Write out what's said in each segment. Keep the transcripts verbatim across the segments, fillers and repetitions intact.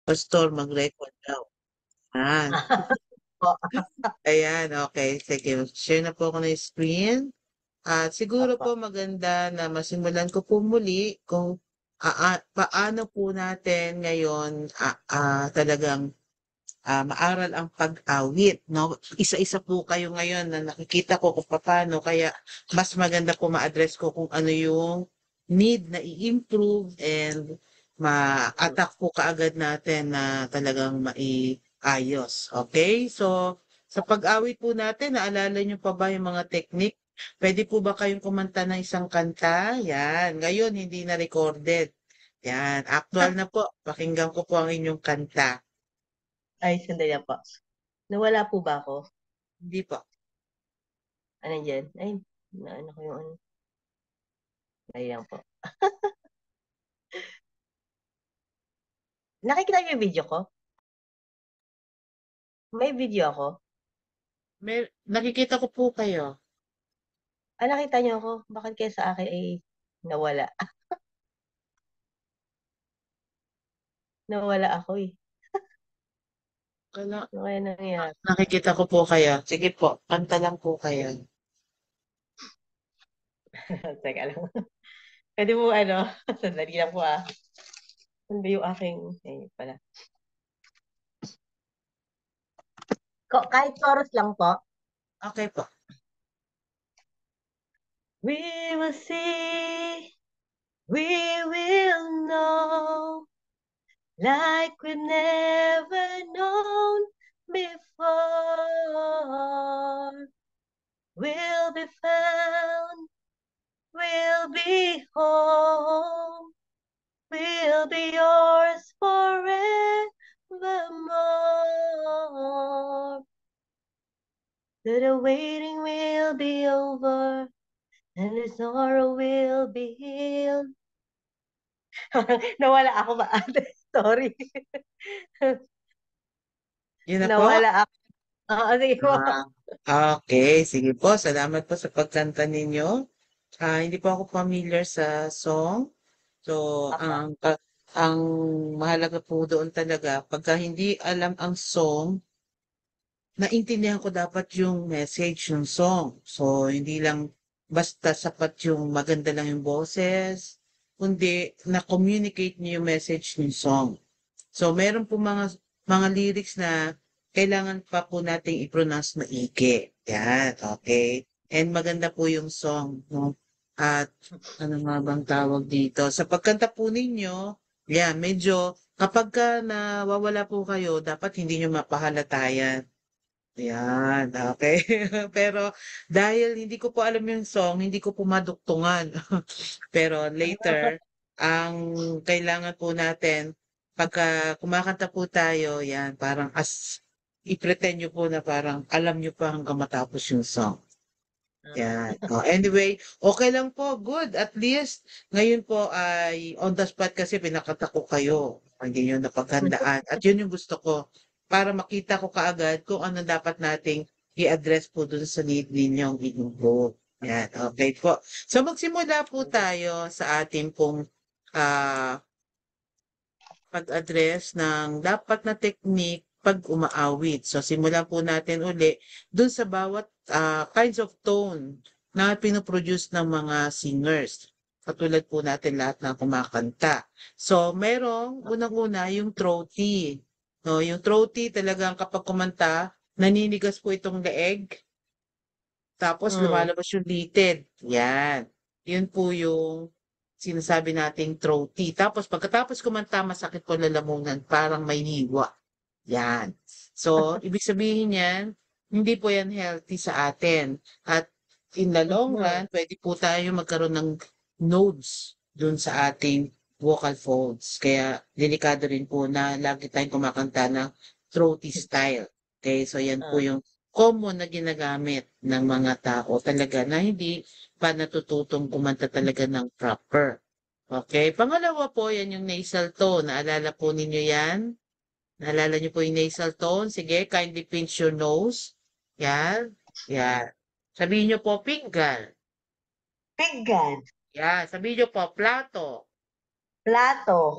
Pastor mag-record daw. Yan. Po. Ayan, okey. Sige, share na po ako ng screen. At siguro Opo. po maganda na masimulan ko po muli kung aa paano po natin ngayon, ah, ah, talagang, ah, maaral ang pag-awit 'no. Isa-isa po kayo ngayon na nakikita ko kung papaano kaya mas maganda po ma-address ko kung ano yung need na i-improve and Mm. ma-attack po kaagad natin na talagang maiayos, okey? So, sa pag-awit po natin naalala niyo pa ba yung mga technique? Puwede po ba kayong kumanta ng isang kanta? Yan, ngayon hindi na recorded. Yan, aktuwal na po. Pakinggan ko po ang inyong kanta. Ay, sandali lang po. Nawala po ba ako? Hindi po. Ah, nandiyan? Ay, naano ko yung ano. Sandali lang po. Nakikita niyo yung video ko? May video ako? Mer nakikita ko po kayo. Ah, nakita niyo ako? Bakit kaya sa akin ay nawala? Nawala ako, eh. Kala Ano kaya nangyari? nakikita ko po kayo. Sige po, kanta lang po kayo. Teka lang. Puwede po ano, sandali lang po, ah. Ano ba yung aking ayun pala. Ko kahit chorus lang po? Okey po. We will see, we will know, like we've never known before. We'll be found, we'll be home, we'll be yours forevermore. That the waiting will be over, and the sorrow will be healed. Nawala ako ba ate? Sorry. Yun na po? Nawala ako. Oo, sige po. Ah, okey. Sige po, salamat po sa pagkanta ninyo. Ah, hindi po ako familiar sa song. So, Opo. ang ka ang mahalaga po doon talaga pagka hindi alam ang song, naintindihan ko dapat yung message ng song. So, hindi lang basta sapat yung maganda lang yung boses, kundi na-communicate niyo yung message ng song. So, meron po mga mga lyrics na kailangan pa po nating i-pronounce maigi. Yan, okay. And maganda po yung song, no? At ano nga bang tawag dito? Sa pagkanta po ninyo, yan, medyo kapag ka nawawala po kayo, dapat hindi nyo mapahalatayan. Yan, okay. Pero dahil hindi ko po alam yung song, hindi ko po maduktungan. Pero later, ang kailangan po natin, pagka kumakanta po tayo, yan, parang as, i-pretend nyo po na parang alam nyo pa hanggang matapos yung song. Yan. Oh, anyway, okay lang po, good. At least, ngayon po ay on the spot kasi pinakanta ko kayo. Hindi nyo napaghandaan. At yun yung gusto ko, para makita ko kaagad kung ano dapat nating i-address po dun sa need ninyong i-improve. Yan, okay po. So magsimula po tayo sa ating pong ah, pag-address ng dapat na technique pag umaawit. So simulan po natin uli dun sa bawat ah, kinds of tone na pinoproduce ng mga singers. Katulad po natin lahat na kumakanta. So merong unang-una yung throaty. No, yung throaty talagang kapag kumanta, naninigas po itong leeg, tapos Hmm. lumalabas yung litid. Yan. Yun po yung sinasabi nating throaty. Tapos pagkatapos kumanta, masakit po lalamunan, parang may hiwa. Yan. So, ibig sabihin yan, hindi po yan healthy sa atin. At in the long Mhm. run, pwede po tayo magkaroon ng nodes dun sa ating vocal folds. Kaya delikado rin po na lagi tayong kumakanta ng throaty style. Okay, so yan po Ah, yung common na ginagamit ng mga tao talaga na hindi pa natututong kumanta talaga ng proper. Okay, pangalawa po, yan yung nasal tone. Naalala po ninyo yan? Naalala niyo po yung nasal tone? Sige, kindly pinch your nose. Yan. Yan. Sabihin niyo po, pinggan. pinggan, Yan. Sabihin niyo po, plato. plato,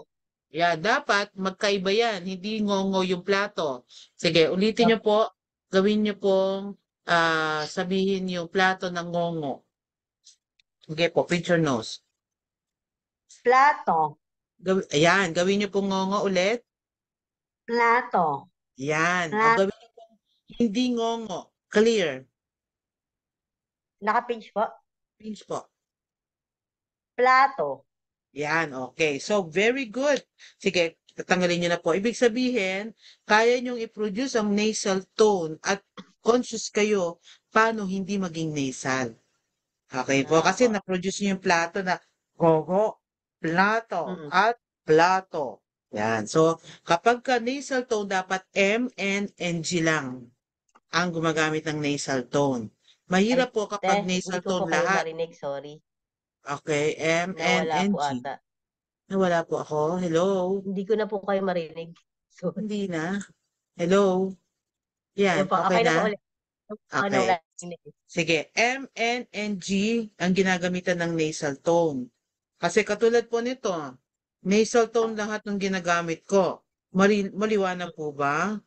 Yan, dapat magkaiba yan, hindi ngongo yung plato. Sige, ulitin niyo Opo. po. Gawin niyo pong ah, sabihin yung plato ng ngongo. Sige po, pinch your nose. Plato. Gawi ayan, gawin niyo pong ngongo ulit. Plato. Yan. O Plato. gawin niyo pong hindi ngongo. Clear. Naka-pinch po. Pinch po. Plato. Yan, okay. So, very good. Sige, tatanggalin niyo na po. Ibig sabihin, kaya niyong i-produce ang nasal tone at conscious kayo paano hindi maging nasal. Okay po, kasi Opo. na-produce niyo yung plato na gogo, plato, Mm. at plato. Yan. So, kapag ka nasal tone, dapat M, N, N, G lang ang gumagamit ng nasal tone. Ay, Mahirap po te, kapag hindi nasal ko po tone kayo lahat. marinig, sorry. Okay, M, N, Nawala N, po G. ata. Nawala po ako. Hello? Hindi ko na po kayo marinig. Sorry. Hindi na. Hello? Yan, Ayun po, okay okay na po na? ulit. Ako Okay. nawala. Hindi. Sige, M, N, N, G ang ginagamitan ng nasal tone. Kasi katulad po nito, nasal tone lahat ng ginagamit ko. Mali maliwanag po ba?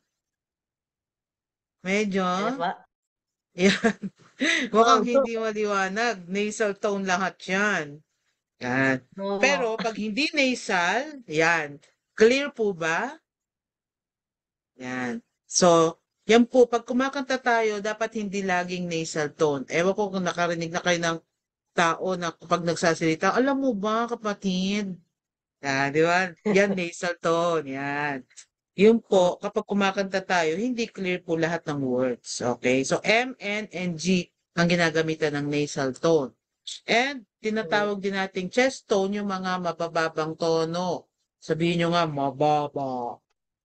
Medyo? Ano po? Yan. Mukhang Oh, hindi maliwanag. Nasal tone lahat yan. Yan. no. Pero pag hindi nasal, yan. Clear po ba? Yan. So, yan po, pag kumakanta tayo, dapat hindi laging nasal tone. Ewan ko kung nakarinig na kayo ng tao na kapag nagsasalita, alam mo ba, kapatid? Yan, di ba? Yan, nasal tone. Yan. Yun Mm. po, kapag kumakanta tayo, hindi clear po lahat ng words. Okay? So, M, N, and G ang ginagamitan ng nasal tone. And, Mm. tinatawag din nating chest tone yung mga mabababang tono. Sabihin nyo nga, mababa.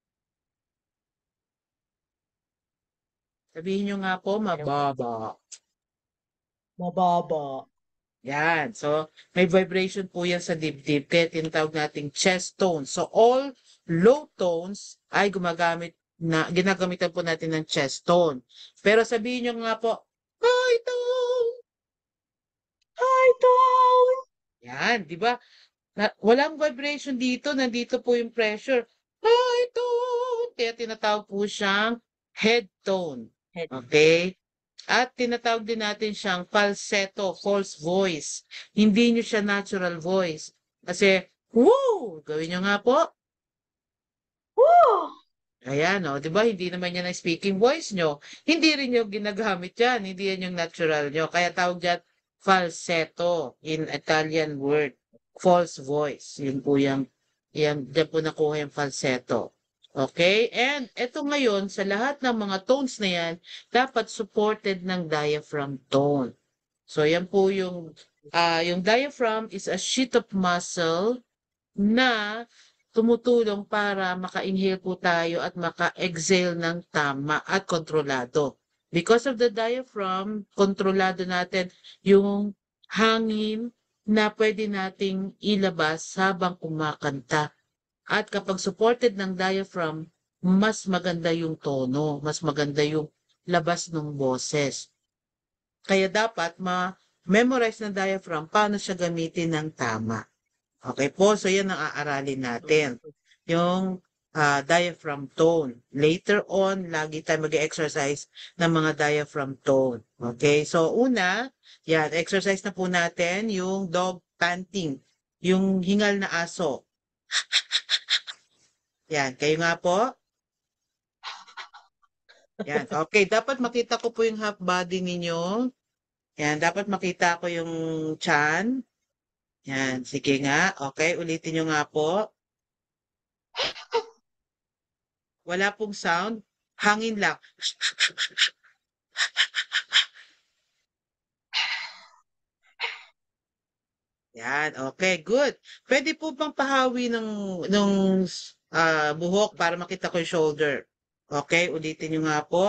Sabihin nyo nga po, Ano po? mababa. Mababa. Yan. So, may vibration po yan sa dibdib. Kaya tinatawag nating chest tone. So, all low tones ay gumagamit na, ginagamitan po natin ng chest tone. Pero sabihin nyo nga po, high tone! Hi, Tone! Yan, di ba? Na, walang vibration dito. Nandito po yung pressure. High tone! Kaya tinatawag po siyang head tone. Head. Okay? At tinatawag din natin siyang falsetto, false voice. Hindi nyo siya natural voice. Kasi, woo! Gawin nyo nga po. Woo! Ayan, o. Di ba? Hindi naman yan ang speaking voice nyo. Hindi rin yung ginagamit yan. Hindi yan yung natural nyo. Kaya tawag dyan, falsetto in Italian word. False voice. Yun po yung, yan, dyan po nakuha yung falsetto. Okay? And eto ngayon, sa lahat ng mga tones na yan, dapat supported ng diaphragm tone. So, yan po yung, ah, yung diaphragm is a sheet of muscle na tumutulong para maka-inhale po tayo at maka-exhale ng tama at kontrolado. Because of the diaphragm, kontrolado natin yung hangin na pwede nating ilabas habang kumakanta. At kapag supported ng diaphragm, mas maganda yung tono, mas maganda yung labas ng boses. Kaya dapat ma-memorize ng diaphragm paano siya gamitin ng tama. Okay po, so yan ang aaralin natin. Mm. Yung ah, diaphragm tone. Later on, lagi tayo mag-exercise ng mga diaphragm tone. Okay, so una, yan, exercise na po natin yung dog panting, yung hingal na aso. Yan, kayo nga po. Yan, okay, dapat makita ko po yung half body ninyo. Yan, dapat makita ko yung chan. Yan, sige nga. Okay, ulitin nyo nga po. Wala pong sound. Hangin lang. Yan, okay, good. Pwede po bang pahawi ng, ng ah, buhok para makita ko yung shoulder? Okay, ulitin nyo nga po.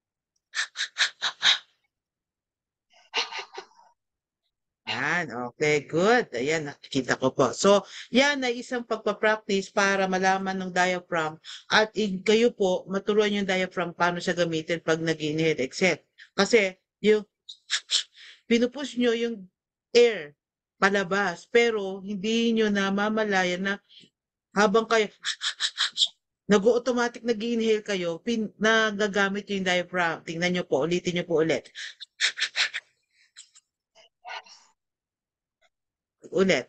Yan, okay, good. Ayan, nakikita ko po. So, yan ay isang pagpa-practice para malaman ng diaphragm at i- kayo po, maturuan yung diaphragm paano siya gamitin pag nag-inhale, exhale. Kasi, yung pinupush nyo yung air palabas, pero hindi nyo namamalayan na habang kayo nag-o-automatic nag-i-inhale kayo, pin nagagamit niyo yung diaphragm. Tingnan niyo po, ulitin niyo po ulit. Ulit.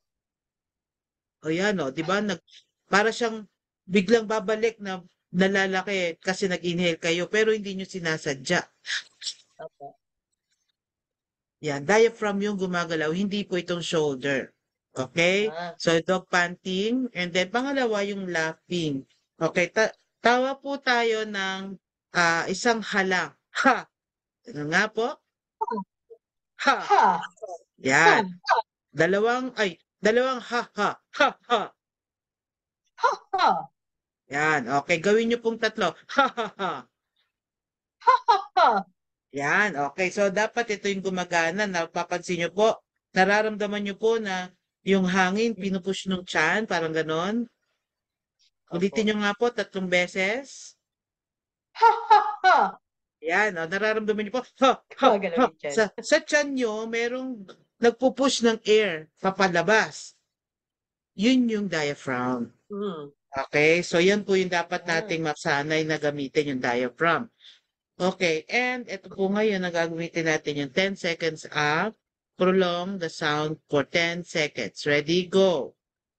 O yan o, 'di ba nag para siyang biglang babalik na nalalaki kasi nag-inhale kayo pero hindi niyo sinasadya. Opo. Yan, diaphragm yung gumagalaw, hindi po itong shoulder. Okay? Ah, So, dog panting, and then pangalawa yung laughing. Okay, ta tawa po tayo ng ah, isang hala. Ha! Ano nga po? Ha! ha, Yan. ha, Dalawang, ay, dalawang ha ha. Ha ha. ha, ha, Yan. Okay, gawin niyo pong tatlo. Ha ha ha. ha, ha, ha. Yan. Okay, so dapat ito yung gumagana. Napapansin niyo po, nararamdaman niyo po na yung hangin pinupush nung tiyan, parang ganon. Ulitin Opo. niyo nga po tatlong beses. Ha, ha, ha. Yan, oh, nararamdaman niyo po, ha, ha, Gumagalaw ha. yung tiyan. Sa, sa tiyan niyo, merong nagpupush ng air papalabas. Yun yung diaphragm. Mm. Okay, so yan po yung dapat Ah. nating masanay na gamitin yung diaphragm. Okay, and ito po ngayon, ang gagamitin natin yung ten seconds up. Prolong the sound for ten seconds. Ready? Go.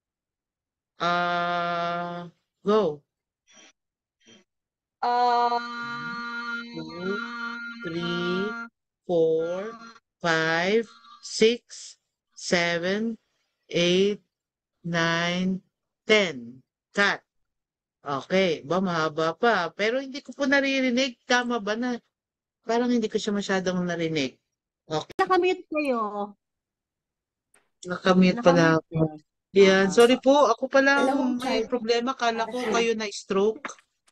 Uh, go. Two, three, four, five, six, seven, eight, nine, ten. Cut. Okay. Ba, mahaba pa. Pero hindi ko po naririnig. Tama ba na? Parang hindi ko siya masyadong narinig. Okay. Nakamute kayo. Nakamute pala Nakamute ako. kayo. Yan. Ah, Sorry po. Ako pala Dalawang may child. problema. Kala ko kayo na stroke.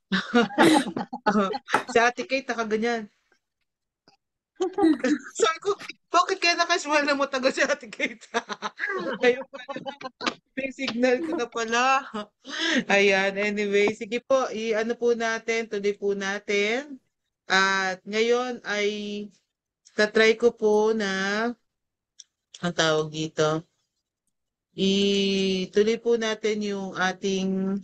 Si Ate Kate, nakaganyan. Sabi ko, bakit kaya nakasmile na mo taga si Ate Kate? Ayun pala. May signal ko na pala. Ayan, anyway. Sige po, i-ano po natin, tuloy po natin. At ngayon ay tatry ko po na, ang tawag dito, ituloy po natin yung ating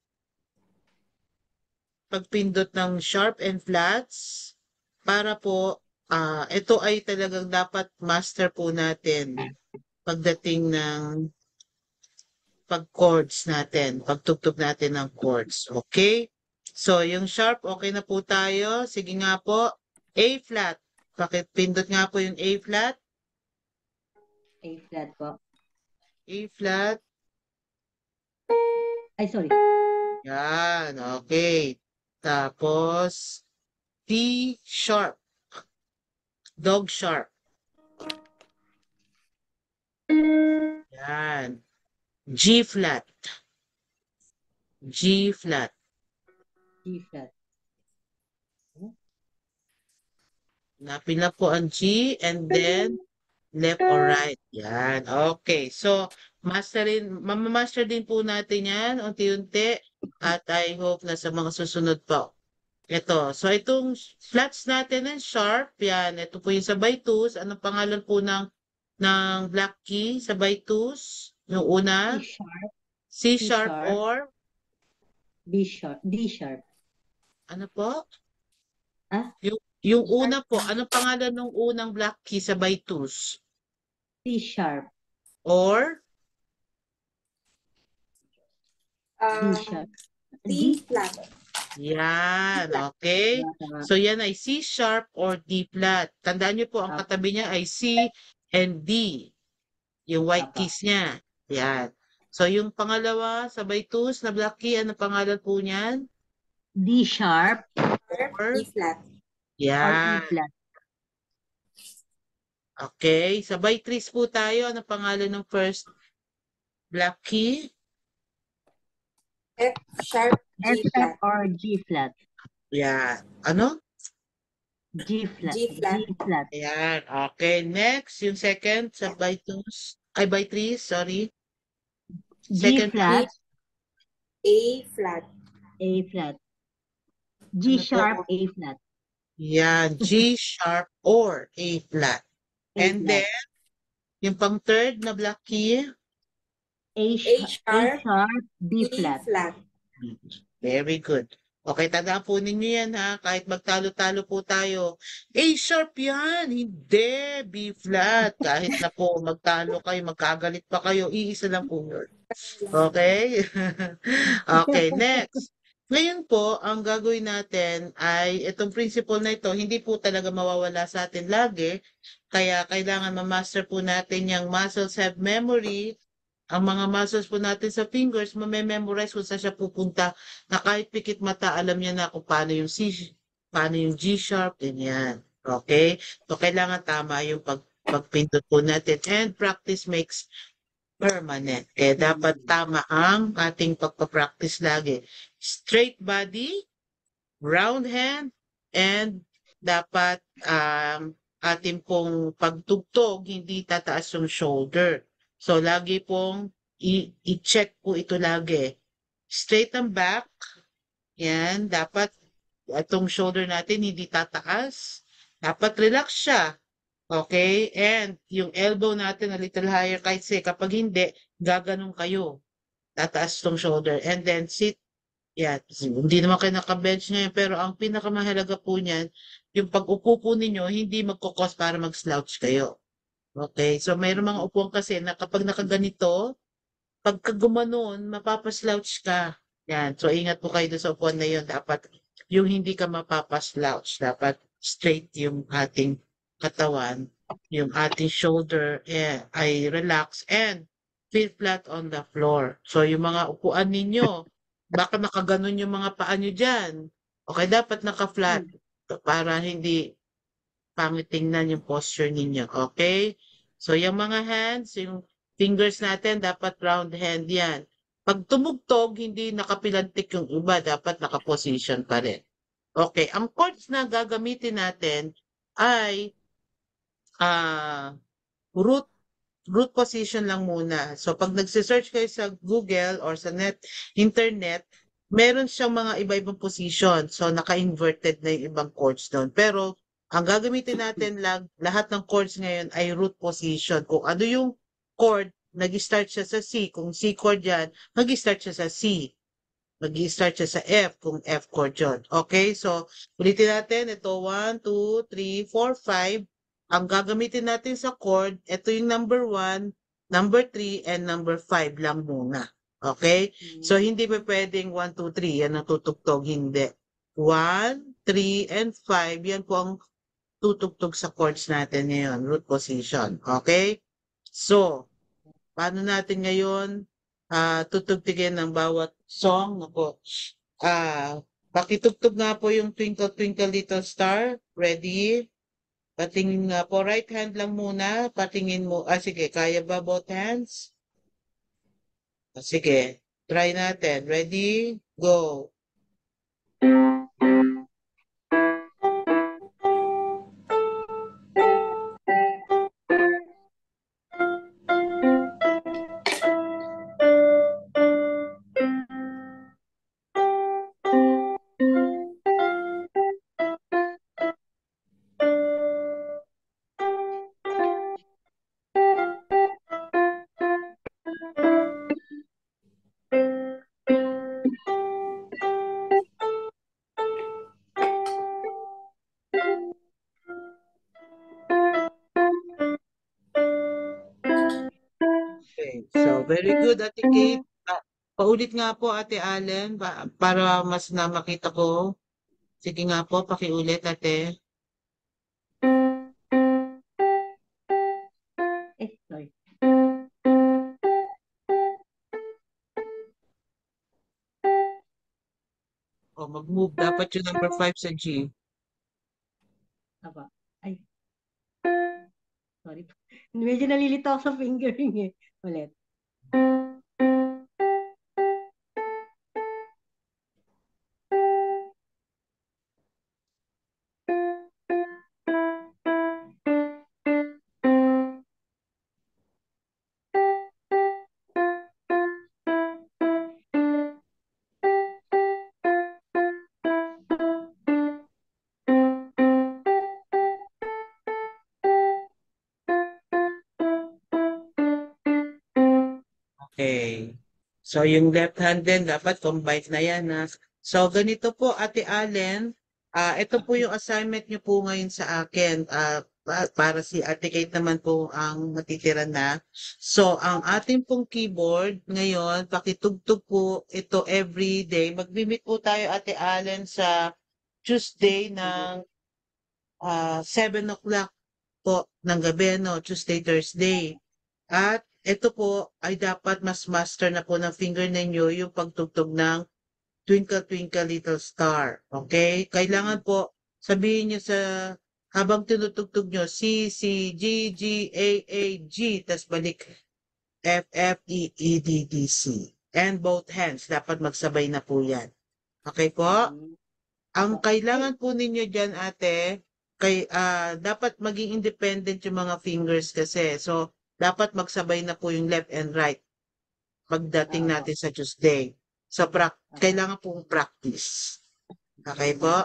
pagpindot ng sharp and flats para po, ah, ito ay talagang dapat master po natin pagdating ng pag-chords natin, pagtugtog natin ng chords. Okay? So, yung sharp, okay na po tayo. Sige nga po. A flat. Pakipindot nga po yung A flat. A flat po. A flat. Ay, sorry. Yan. Okay. Tapos, D sharp. Dog sharp. Yan. G flat. G flat. G flat. Hanapin na po ang G and then left or right. Yan. Okay. So, masterin, mamamaster din po natin yan unti-unti at I hope na sa mga susunod po. Ito. So, itong flats natin ng sharp, yan. Ito po yung sabay twos. Anong pangalan po ng, ng black key? Sabay twos? Yung una? C sharp. C C sharp sharp. or? D sharp. D sharp. Ano po? Ah? Yung, yung una po, anong pangalan ng unang black key sabay twos? C sharp. Or? D Uh, sharp. D flat. Yan, okay. Tama. So yan ay C sharp or D flat. Tandaan niyo po, ang Apo. katabi niya ay C and D. Yung white Apo. keys niya. Yan. So yung pangalawa, sabay twos na black key, ano pangalan po niyan? D sharp Or? D flat. or E Yan. flat. Okay. Sabay threes po tayo. Ano pangalan ng first black key? F sharp F G sharp flat. or G flat. Yan. Ano? G flat. G flat. G flat. Ayan. Okay. Next, yung second, sabay twos. Ay, by threes, sorry. G Second flat. A flat. A flat. G Ano to? sharp. A flat. Yan, G sharp or A flat. A And flat. then, yung pang third na black key, A, A sh- A sharp, sharp, B B flat. flat. Very good. Okay, tandaan po ninyo yan ha. Kahit magtalo-talo po tayo. A sharp yan. Hindi. B flat. Kahit na po magtalo kayo, magkagalit pa kayo, iisa lang po yun. Okay? Okay, next. Ngayon po, ang gagawin natin ay itong principle na ito, hindi po talaga mawawala sa atin lagi. Kaya kailangan ma-master po natin yung muscles have memory. Ang mga muscles po natin sa fingers, mamememorize kung saan siya pupunta na kahit pikit mata, alam niya na kung paano yung C, paano yung G sharp, ganyan. Okay? So, kailangan tama yung pag, pagpindot po natin. And practice makes permanent. Kaya dapat tama ang ating pagpapractice lagi. Straight body, round hand, and dapat um, ating pong pagtugtog, hindi tataas yung shoulder. So, lagi pong i- i-check po ito lagi. Straight ang back. Yan, dapat itong shoulder natin hindi tataas. Dapat relax siya. Okay? And yung elbow natin a little higher kasi kapag hindi, gaganon kayo. Tataas tong shoulder. And then sit. Yan. Hindi naman kayo naka-bench ngayon, pero ang pinakamahalaga po niyan, yung pag-upo po ninyo, hindi magkukos para mag-slouch kayo. Okay? So, mayroong mga upuan kasi na kapag nakaganito, pagka gumanon, mapapaslouch ka. Yan. So, ingat po kayo doon sa upuan na yun. Dapat yung hindi ka mapapaslouch. Dapat straight yung ating katawan. Yung ating shoulder eh, ay relax and feel flat on the floor. So, yung mga upuan ninyo, baka nakaganon yung mga paa nyo dyan. Okay, dapat naka-flat para hindi pangit tingnan yung posture ninyo. Okay? So, yung mga hands, yung fingers natin, dapat round hand yan. Pag tumugtog, hindi nakapilantik yung iba, dapat nakaposition pa rin. Okay, ang chords na gagamitin natin ay ah root root position lang muna. So, pag nagsisearch kayo sa Google or sa net, internet, meron siyang mga iba-ibang position. So, naka-inverted na yung ibang chords doon. Pero, ang gagamitin natin lang, lahat ng chords ngayon ay root position. Kung ano yung chord, nag-start siya sa C. Kung C chord yan, mag-start siya sa C. Mag-start siya sa F kung F chord yun. Okay? So, ulitin natin. Ito, one, two, three, four, five. Ang gagamitin natin sa chord, ito yung number one, number three, and number five lang muna. Okay? So, hindi pa pwedeng one, two, three. Yan ang tutugtog. Hindi. one, three, and five. Yan po ang tutugtog sa chords natin ngayon. Root position. Okay? So, paano natin ngayon ah tutugtugin ng bawat song? Ako, ah, pakitugtog nga po yung Twinkle Twinkle Little Star. Ready? Patingin nga po. Right hand lang muna. Patingin mo. Ah, sige. Kaya ba both hands? Ah, sige. Try natin. Ready? Go. Okay. So, very good, Ate Kate. Ah, paulit nga po, Ate Allen, pa- para mas na makita ko. Sige nga po, pakiulit, Ate. Eh, sorry. O, mag-move. Dapat yung number five sa G. Aba. Ay. Sorry. Medyo nalilito ako sa fingering eh. Ulit. Okay. So, yung left hand din, dapat combined na yan. Ha? So, ganito po, Ate Allen, ah ito po yung assignment niyo po ngayon sa akin. Ah, pa- para si Ate Kate naman po ang matitira na. So, ang ating pong keyboard ngayon, pakitugtog po ito every day. Mag-meet po tayo, Ate Allen, sa Tuesday ng ah seven o'clock po ng gabi, no? Tuesday, Thursday. At ito po ay dapat mas master na po ng finger ninyo yung pagtugtog ng Twinkle Twinkle Little Star. Okay? Kailangan po sabihin nyo sa habang tinutugtog nyo C, C, G, G, A, A, G, tas balik F, F, E, E, D, D, C. And both hands, dapat magsabay na po yan. Okay po? Mm. Ang Opo. kailangan po ninyo dyan, ate, kay, ah, dapat maging independent yung mga fingers kasi. So, dapat magsabay na po yung left and right pagdating Opo. natin sa Tuesday. So, prac- Opo. kailangan pong practice. Okay po?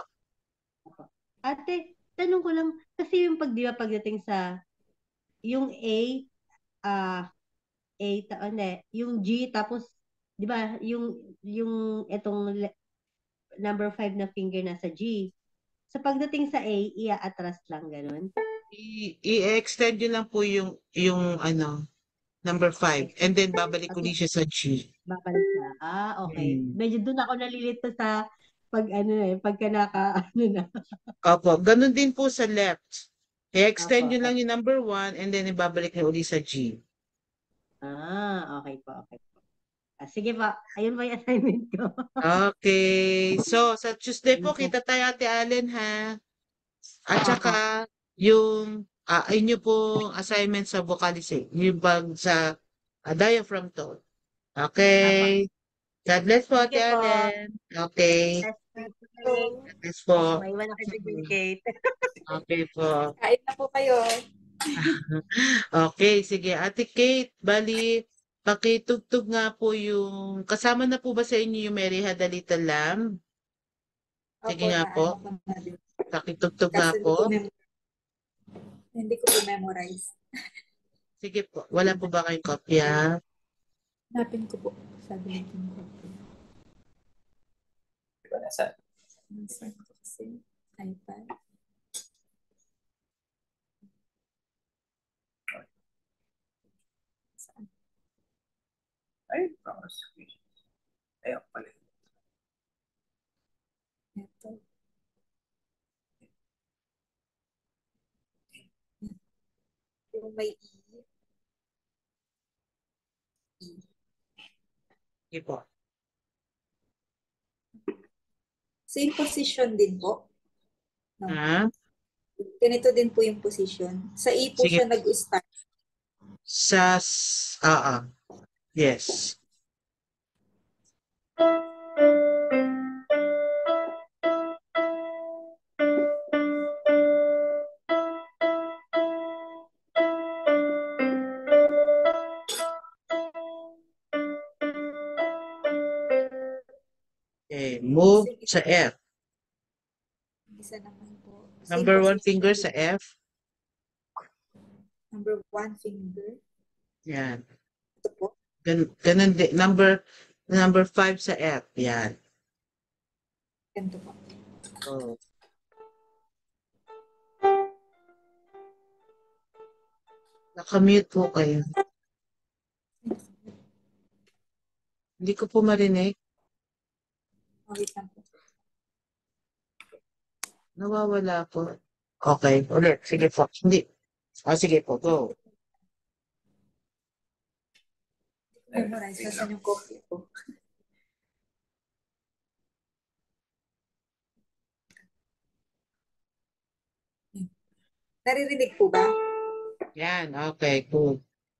Ate, tanong ko lang, kasi yung pag, di ba, pagdating sa, yung A, ah, A, ta, oh, hindi, yung G, tapos, di ba, yung, yung, etong le- number five na finger nasa G. Sa pagdating sa A, ia-atras lang, ganun. I- I-extend nyo lang po yung, yung ano, number five. And then, babalik Okay, ulit siya sa G. babalik na. Ah, okay. Hmm. Medyo doon ako nalilito sa pag ano eh, pagka naka ano na. Opo, ganun din po sa left. I-extend Opo. nyo lang yung number one and then ibabalik nyo ulit sa G. Ah, okay po, okay po. Ah, sige po, ayun po yung assignment ko. Okay. So, sa Tuesday po, Okay. kita tayo, Ate Allen, ha? At Opo. saka, yung, ah, inyo pong assignment sa vocalizing, yung pag sa ah, diaphragm tone. Opo. Okay. God bless po, Ate Sige po. Allen. Okay. Yes, thank you, So, Kate. God bless po. Maiwan ako si Kate. Okay po. kain na po kayo. Okay, sige. Ate Kate, bali, pakitugtog nga po yung, kasama na po ba sa inyo yung Mary Had a Little Lamb? Sige Opo, nga na po. ano ko na din. Pakitugtog nga Kasi hindi po. ko, mem- hindi ko po memorize. Sige po. Wala po ba kayong kopya? Hanapin ko po. Sabi natin ko. Diba nasa? Nasaan ko kasi? iPad. Saan? Ay, baka screen. Ayun pala. Ito. Yung may E. E. Sige po. Same position din po. No. Ha? Ganito din po yung position. Sa E po Sige. siya nag-start. Sa, s- ah, ah. Yes. Okay, move sa F. Isa naman po. Same Number one position finger din. sa F. Number one finger. Yan. Ito po. Gan ganun din. Number, number five sa F. Yan. Ganito po. Oh. Nakamute po kayo. Hindi ko po marinig. Oh, wait lang po. Nawawala po. Okay, ulit. Sige po. Hindi. Ah, sige po. Go. Memorize. Nasaan yung copy ko? Naririnig po ba? Yan. Okay, cool.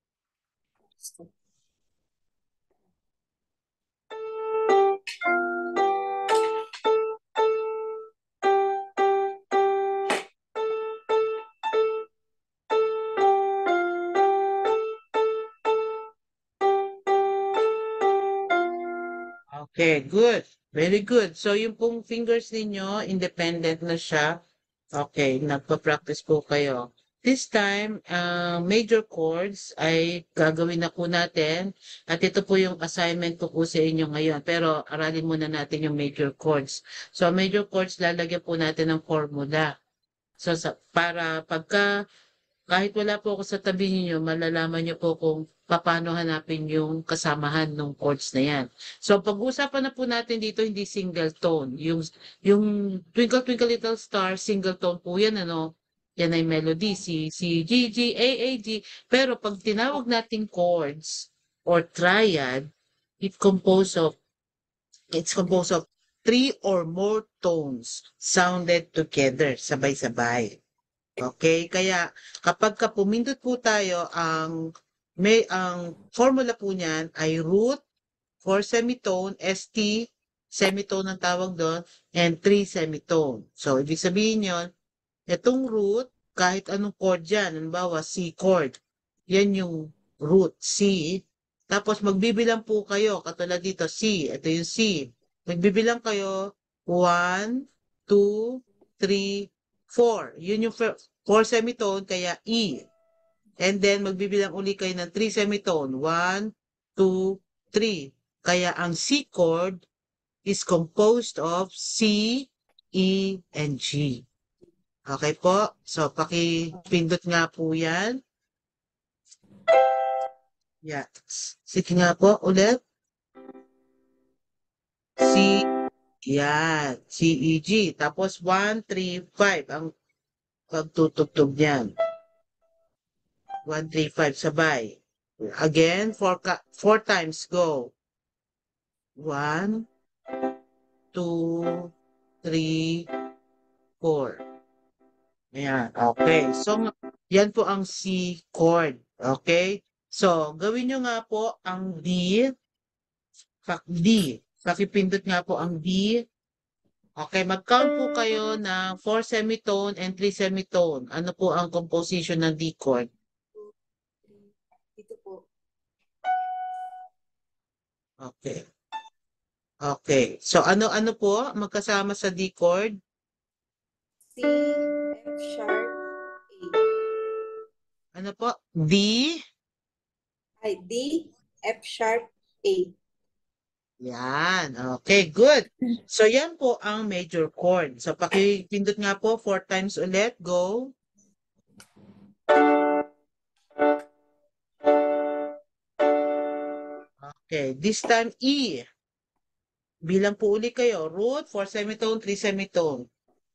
Okay, good. Very good. So, yung pong fingers ninyo, independent na siya. Okay, nagpa-practice po kayo. this time, uh, major chords ay gagawin na po natin. At ito po yung assignment ko po sa inyo ngayon. Pero aralin muna natin yung major chords. So, major chords, lalagyan po natin ng formula. So, sa, para pagka, kahit wala po ako sa tabi niyo, malalaman niyo po kung paano hanapin yung kasamahan ng chords na yan. So, pag-uusapan na po natin dito, hindi single tone. Yung, yung Twinkle Twinkle Little Star, single tone po yan, ano? Yan ay melody, C, C, G, G, A, A, G. Pero pag tinawag nating chords or triad, it composed of, it's composed of three or more tones sounded together, sabay-sabay. Okay? Kaya kapag ka pumindot po tayo, ang may ang formula po niyan ay root, four semitone, S T, semitone ang tawag doon, and three semitone. So, ibig sabihin yon, itong root, kahit anong chord yan, halimbawa C chord, yan yung root, C. Tapos magbibilang po kayo, katulad dito, C, ito yung C. Magbibilang kayo, one, two, three, four. Yun yung four semitone, kaya E. And then, magbibilang uli kayo ng three semitone, one, two, three. Kaya ang C chord is composed of C, E, and G. Okay po? So, pakipindot nga po yan. Yeah. Sige nga po, ulit. C, yan. C, E, G. Tapos, one, three, five ang pagtutugtog niyan. one, three, five, sabay. Again, four, four times, go. one, two, three, four. Ayan, okay. So, yan po ang C chord. Okay? So, gawin nyo nga po ang D. D. Pakipindot nga po ang D. Okay, mag-count po kayo ng four semitone and three semitone. Ano po ang composition ng D chord? Dito po. Okay. Okay. So, ano-ano po magkasama sa D chord? C, F sharp, A. Ano po? D? Ay, D, F sharp, A. Yan. Okay, good. So, yan po ang major chord. So, pakipindot nga po four times ulit. Go. Okay, this time E. Bilang po uli kayo. Root, four semitone, three semitone.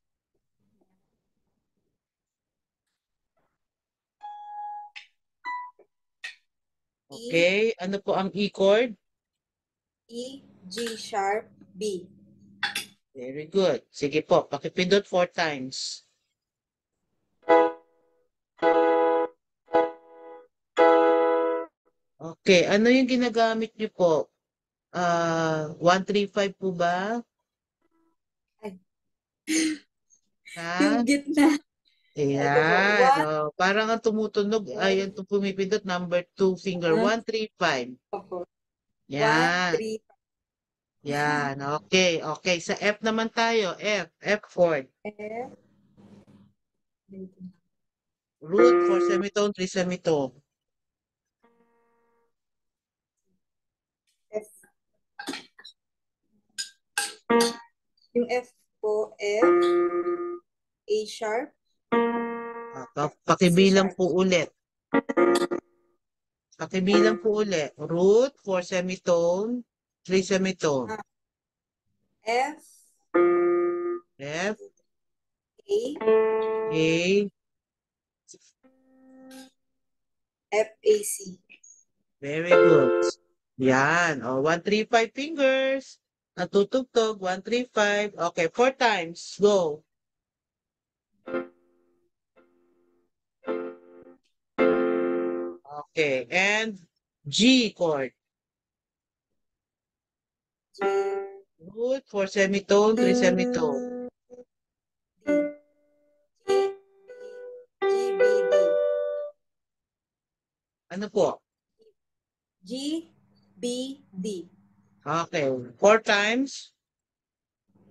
Okay, ano po ang E chord? E, G sharp, B. Very good. Sige po, pakipindot four times. Okay, ano yung ginagamit niyo po? Ah, one three five po ba? Ay. Ha? Yung gitna. Ayan. One. Oh, parang ang tumutunog, ay ang pumipindot, number two finger, Uh-huh. one three five. Opo. Yan. One, three, Yan. Okay. Okay. Sa F naman tayo. F. F chord. F. Root, four semitone, three semitone. F. Yung F po, F, A sharp, Ah, pakibilang C sharp. po ulit. Pakibilang po ulit. Root, four semitone, three semitone. F, F, A, A, F, A, C. very good. Yan. O, one, three, five fingers. Natutugtog. one, three, five. Okay, four times. Go. Okay, and G chord. G, Root, four semitone, three semitone. D, G, B, G, B, D. Ano po? G, B, D. Okay, four times.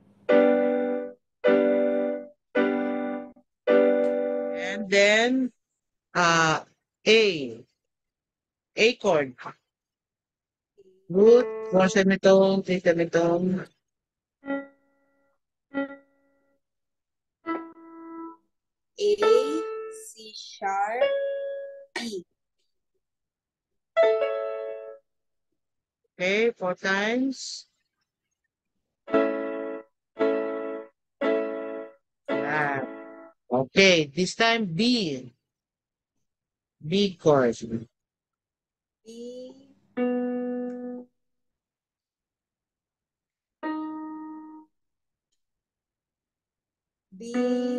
And then Ah, A. A chord. Root, four semitone, three semitone. A, C sharp, E. Okay, four times. Yeah. Okay, this time B. B chord. B, B,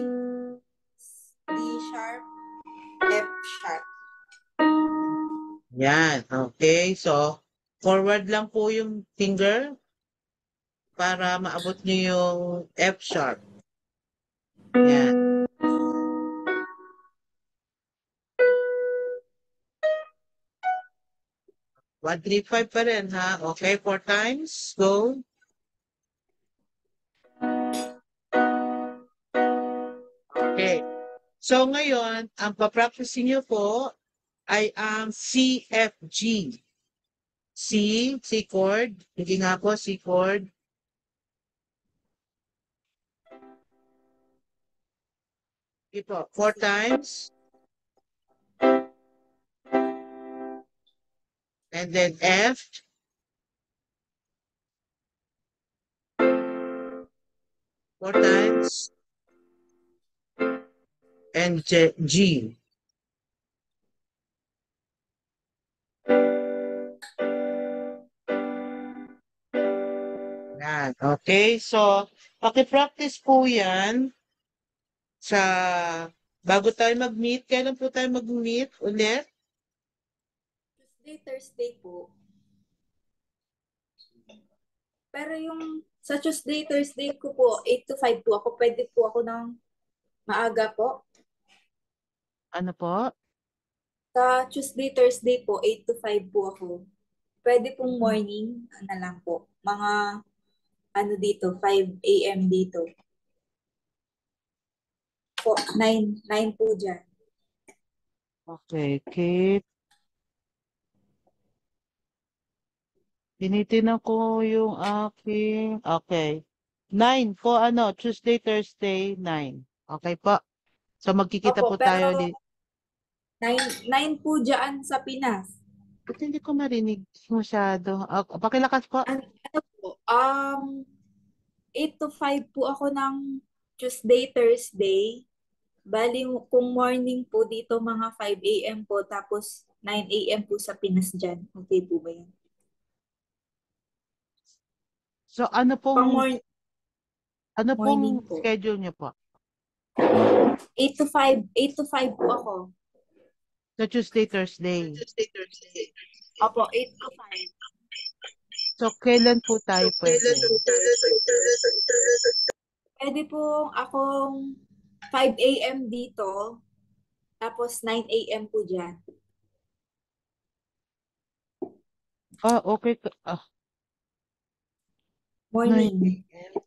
D sharp, F sharp. Yan. Okay, so forward lang po yung finger para maabot nyo yung F sharp. Yan. One, three, five pa rin, ha? Okay, four times. Go. Okay. So ngayon, ang papracticing nyo po ay ang C, F, G. C, C chord. Sige nga po, C chord. Sige po, four times. And then F. Four times. And J, G. Yan. Okay, so pakipractice po yan sa bago tayo mag-meet. Kailan po tayo mag-meet ulit? Tuesday, Thursday po. Pero yung sa Tuesday, Thursday ko po, eight to five po ako. Pwede po ako ng maaga po. Ano po? Sa Tuesday, Thursday po, eight to five po ako. Pwede pong morning, ano lang po. Mga, ano dito, five a m dito. Po, nine, nine po dyan. Okay, Kate. Tinitingnan ko yung aking... Okay. Nine po, ano, Tuesday, Thursday, nine. Okay po. So magkikita Opo, po tayo pero ulit. nine, nine po dyan sa Pinas. Ba't hindi ko marinig masyado? Ah, pakilakas po. Ano, ano po, um, eight to five po ako ng Tuesday, Thursday. Bali, kung morning po dito, mga five a m po, tapos nine a m po sa Pinas dyan. Okay po ba yan? So ano Pang pong morning, ano morning pong po. schedule niyo po? eight to five, eight to five po ako. So Tuesday, Thursday. Opo, eight to five. So kailan po tayo pwede? Pwede po akong five a m dito, tapos nine a m po dyan. Ah, okay. ka- Ah, Morning. nine a m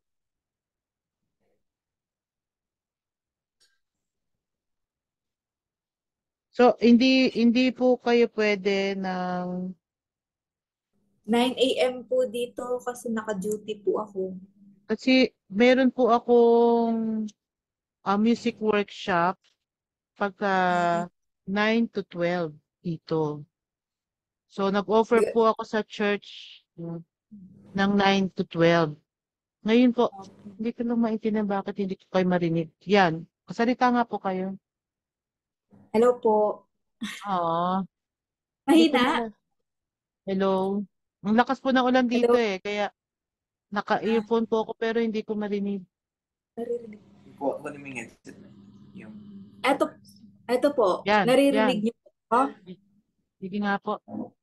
So hindi hindi po kayo pwede ng nine a m po dito kasi naka-duty po ako. kasi meron po akong ah, music workshop pagka nine to twelve dito. So nag-offer po ako sa church mm, ng nine to twelve. Ngayon po, hindi ko lang maintindihan bakit hindi ko kayo marinig. Yan. Kasalita nga po kayo. Hello po. Oo. Hindi ko Mahina? na. Hello. Ang lakas po ng ulan dito Hello? eh. Kaya naka-earphone po ako pero hindi ko marinig. Naririnig. Kuha ko naman yung headset. Yung... Eto, eto po. Yan, Naririnig yan. niyo po ako? Sige nga po.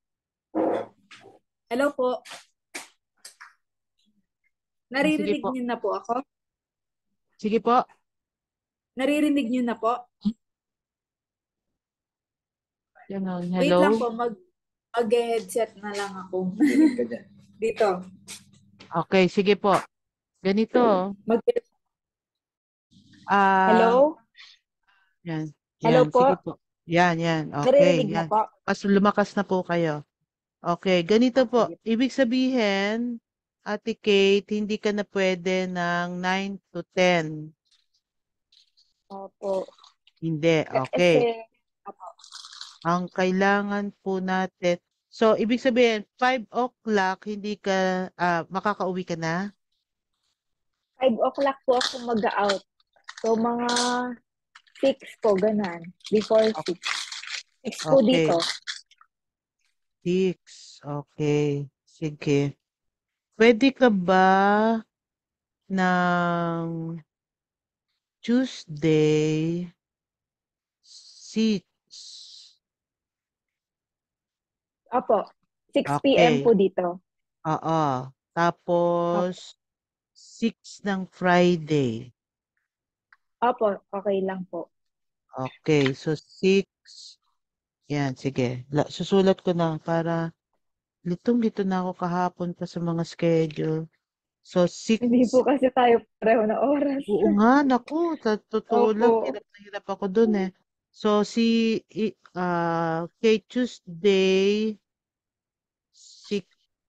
Hello po. Sige Naririnig po. niyo na po ako? Sige po. Naririnig niyo na po? Yan o. Wait lang Hello. po, mag mag-headset na lang ako. Dinig ka dyan. Dito. Okay, sige po. Ganito. Mag Ah, Hello? yan. Hello Yan, po? sige po. Yan, yan. Okay, Naririnig na yan. po. Mas lumakas na po kayo. Okay, ganito Ah, po. sige. Ibig sabihin, Ate Kate, hindi ka na pwede ng nine to ten. Opo. Hindi, Kasi, okay. opo, Ang kailangan po natin, so ibig sabihin, five o'clock, hindi ka, ah, makakauwi ka na? five o'clock po ako mag-out. So, mga six po, ganan. Before six. six po Okay, dito. six. Okay, sige. Pwede ka ba ng Tuesday, six? Opo. six p.m. Okay, po dito. oo. Opo. Tapos, six ng Friday. Opo, okay lang po. Okay, so six. Yan, sige. La, susulat ko na para litong-lito na ako kahapon pa sa mga schedule. So, six. Hindi po kasi tayo pareho na oras. Oo nga, naku, sa totoo lang, Opo. hirap na hirap ako dun eh. So, si, i- ah, kay Tuesday, six,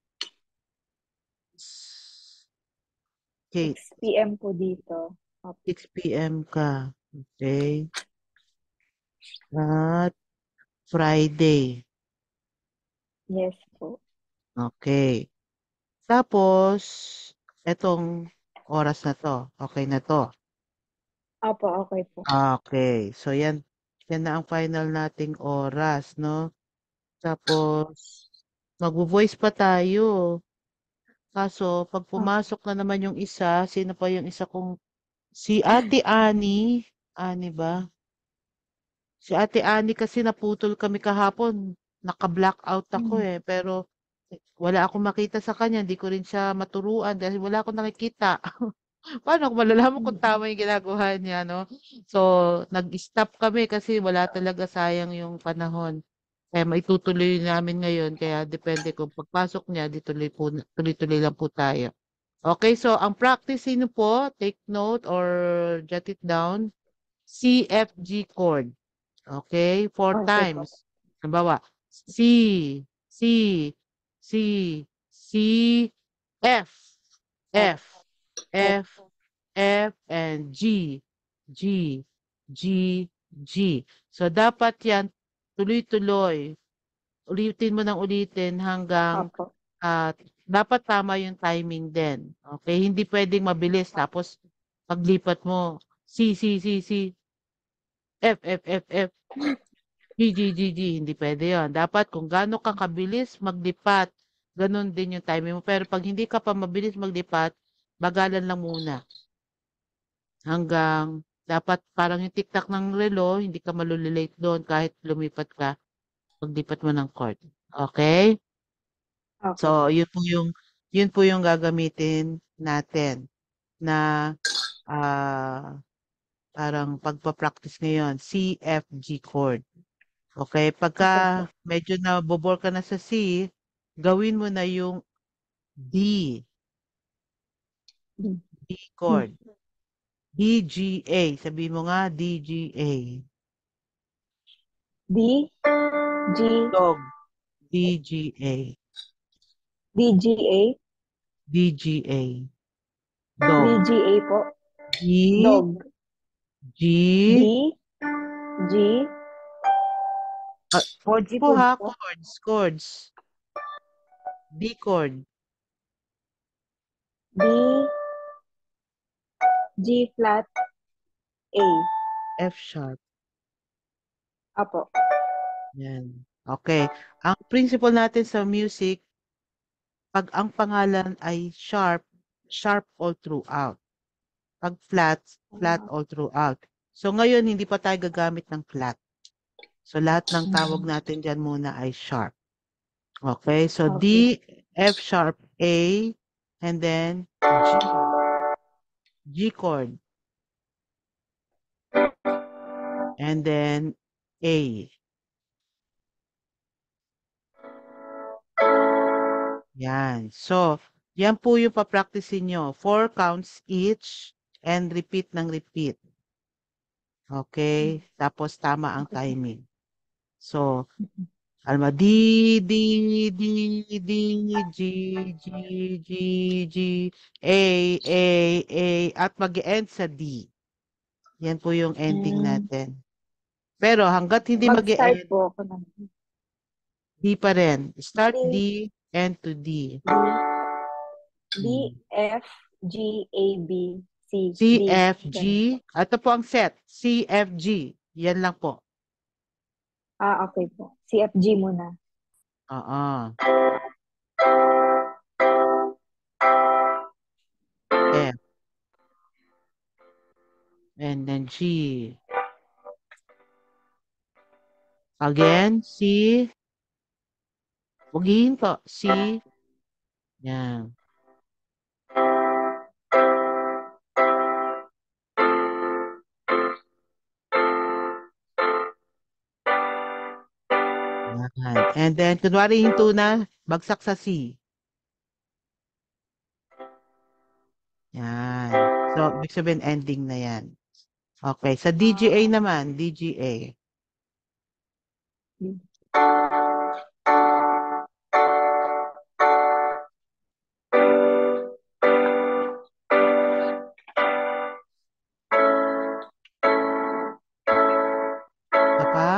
Kate, six p.m. po dito. Opo. six p m ka. Okay. At Friday. Yes po. Okay. Tapos, etong oras na to. Okay na to. Opo, okay po. Okay. So, yan, yan na ang final nating oras, no? Tapos, mag-voice pa tayo. Kaso, pag pumasok na naman yung isa, sino pa yung isa kong, si Ate Ani, Ani ba? Si Ate Ani kasi naputol kami kahapon. Naka-blackout ako eh. Pero wala akong makita sa kanya. Hindi ko rin siya maturuan dahil wala akong nakikita. Paano ko malalaman kung tama yung ginagawa niya, no? So, nag-stop kami kasi wala talaga, sayang yung panahon. Kaya maitutuloy namin ngayon. Kaya depende kung pagpasok niya, di tuloy po, tuloy-tuloy lang po tayo. Okay, so ang practice niyo po, take note or jot it down, C F G chord. Okay, four Okay po. times. Halimbawa, C, C, C, C, F, F, F, F, and G, G, G, G. So, dapat yan, tuloy-tuloy. Ulitin mo ng ulitin hanggang Opo. at dapat tama yung timing din. Okay? Hindi pwedeng mabilis tapos paglipat mo, C, C, C, C, F, F, F, F, G, G, G, G. Hindi pwede yun. Dapat kung gaano ka kabilis maglipat, ganun din yung timing mo. Pero pag hindi ka pa mabilis maglipat, bagalan lang muna. Hanggang dapat parang yung tiktak ng relo, hindi ka malulilate doon kahit lumipat ka, paglipat mo ng chord. Okay? Okay. So, yun po yung yun po yung gagamitin natin na ah parang pagpa-practice ngayon, C, F, G chord. Okay, Okay pagka po. medyo nabobore ka na sa C, gawin mo na yung D, D. D chord. D, G, A. Sabi mo nga, D, G, A. D, G, Dog. D, G, A. D, G, A. D, G, A. D, Dog. G, A po. D, Dog. G, D, G, ah, chords G po po ha, dito. chords, chords. D chord. D, G flat, A. F sharp. Apo. Yan. Okay. Ang principle natin sa music, pag ang pangalan ay sharp, sharp all throughout. Pag flat, flat all throughout. So ngayon, hindi pa tayo gagamit ng flat. So lahat ng tawag natin dyan muna ay sharp. Okay, so Okay. D, F sharp, A, and then G. G chord. And then A. Yan. So, yan po yung papracticein nyo. Four counts each and repeat ng repeat. Okay? Tapos tama ang timing. So, alam mo, D, D, D, D, G, G, G, G, A, A, A, at mag-end sa D. Yan po yung ending Mm. natin. Pero hanggat hindi Mag-start mag-end, po ako ng D pa rin. Start D. D, end to D. D, D, F, G, A, B, C, C, D. F, Ganun. G. Ito po ang set. C, F, G. Yan lang po. Ah, okay po. C, F, G muna. Oo. F. And then G. Again, C. Huwag hihinto. C. Yan. Yan. And then, kunwari hinto na, bagsak sa C. Yan. So, ibig sabihin ending na yan. Okay. Sa D G A naman, D G A. Isa pa?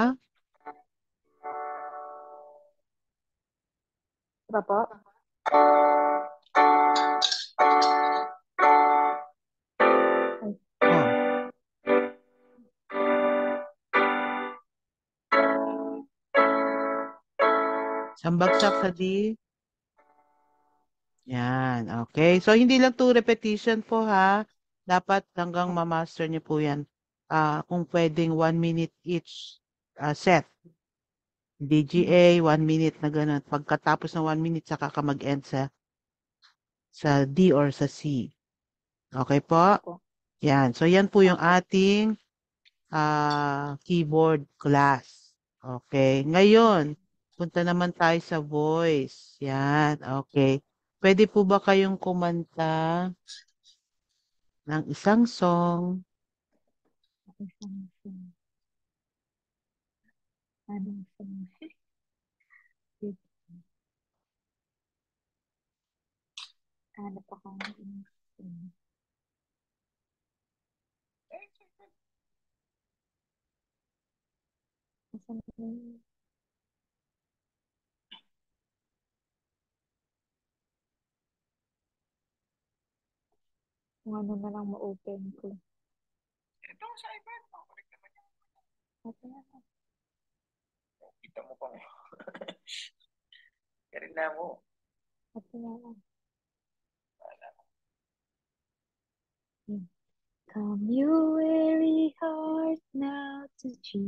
Diba po? Oh. Isang bagsak sa D. Yan. Okay. So, hindi lang to repetition po ha. Dapat hanggang ma-master niyo po yan. Ah, kung pwedeng one minute each ah, set. D G A, one minute na ganun. Pagkatapos ng one minute, saka ka mag-end sa sa D or sa C. Okay po? Opo. Yan. So, yan po yung ating ah, keyboard class. Okay. Ngayon, punta naman tayo sa voice. Yan. Okay. Pwede po ba kayong kumanta ng isang song? Isang song. Anong song? Ano pa kang song? Asan na yun? Kung ano na lang ma-open ko. Ito sa iPad. Makulit naman yan. Ito na. Kita mo pa mo. Kaya na mo. Ito na lang. Hmm. Come you weary heart now to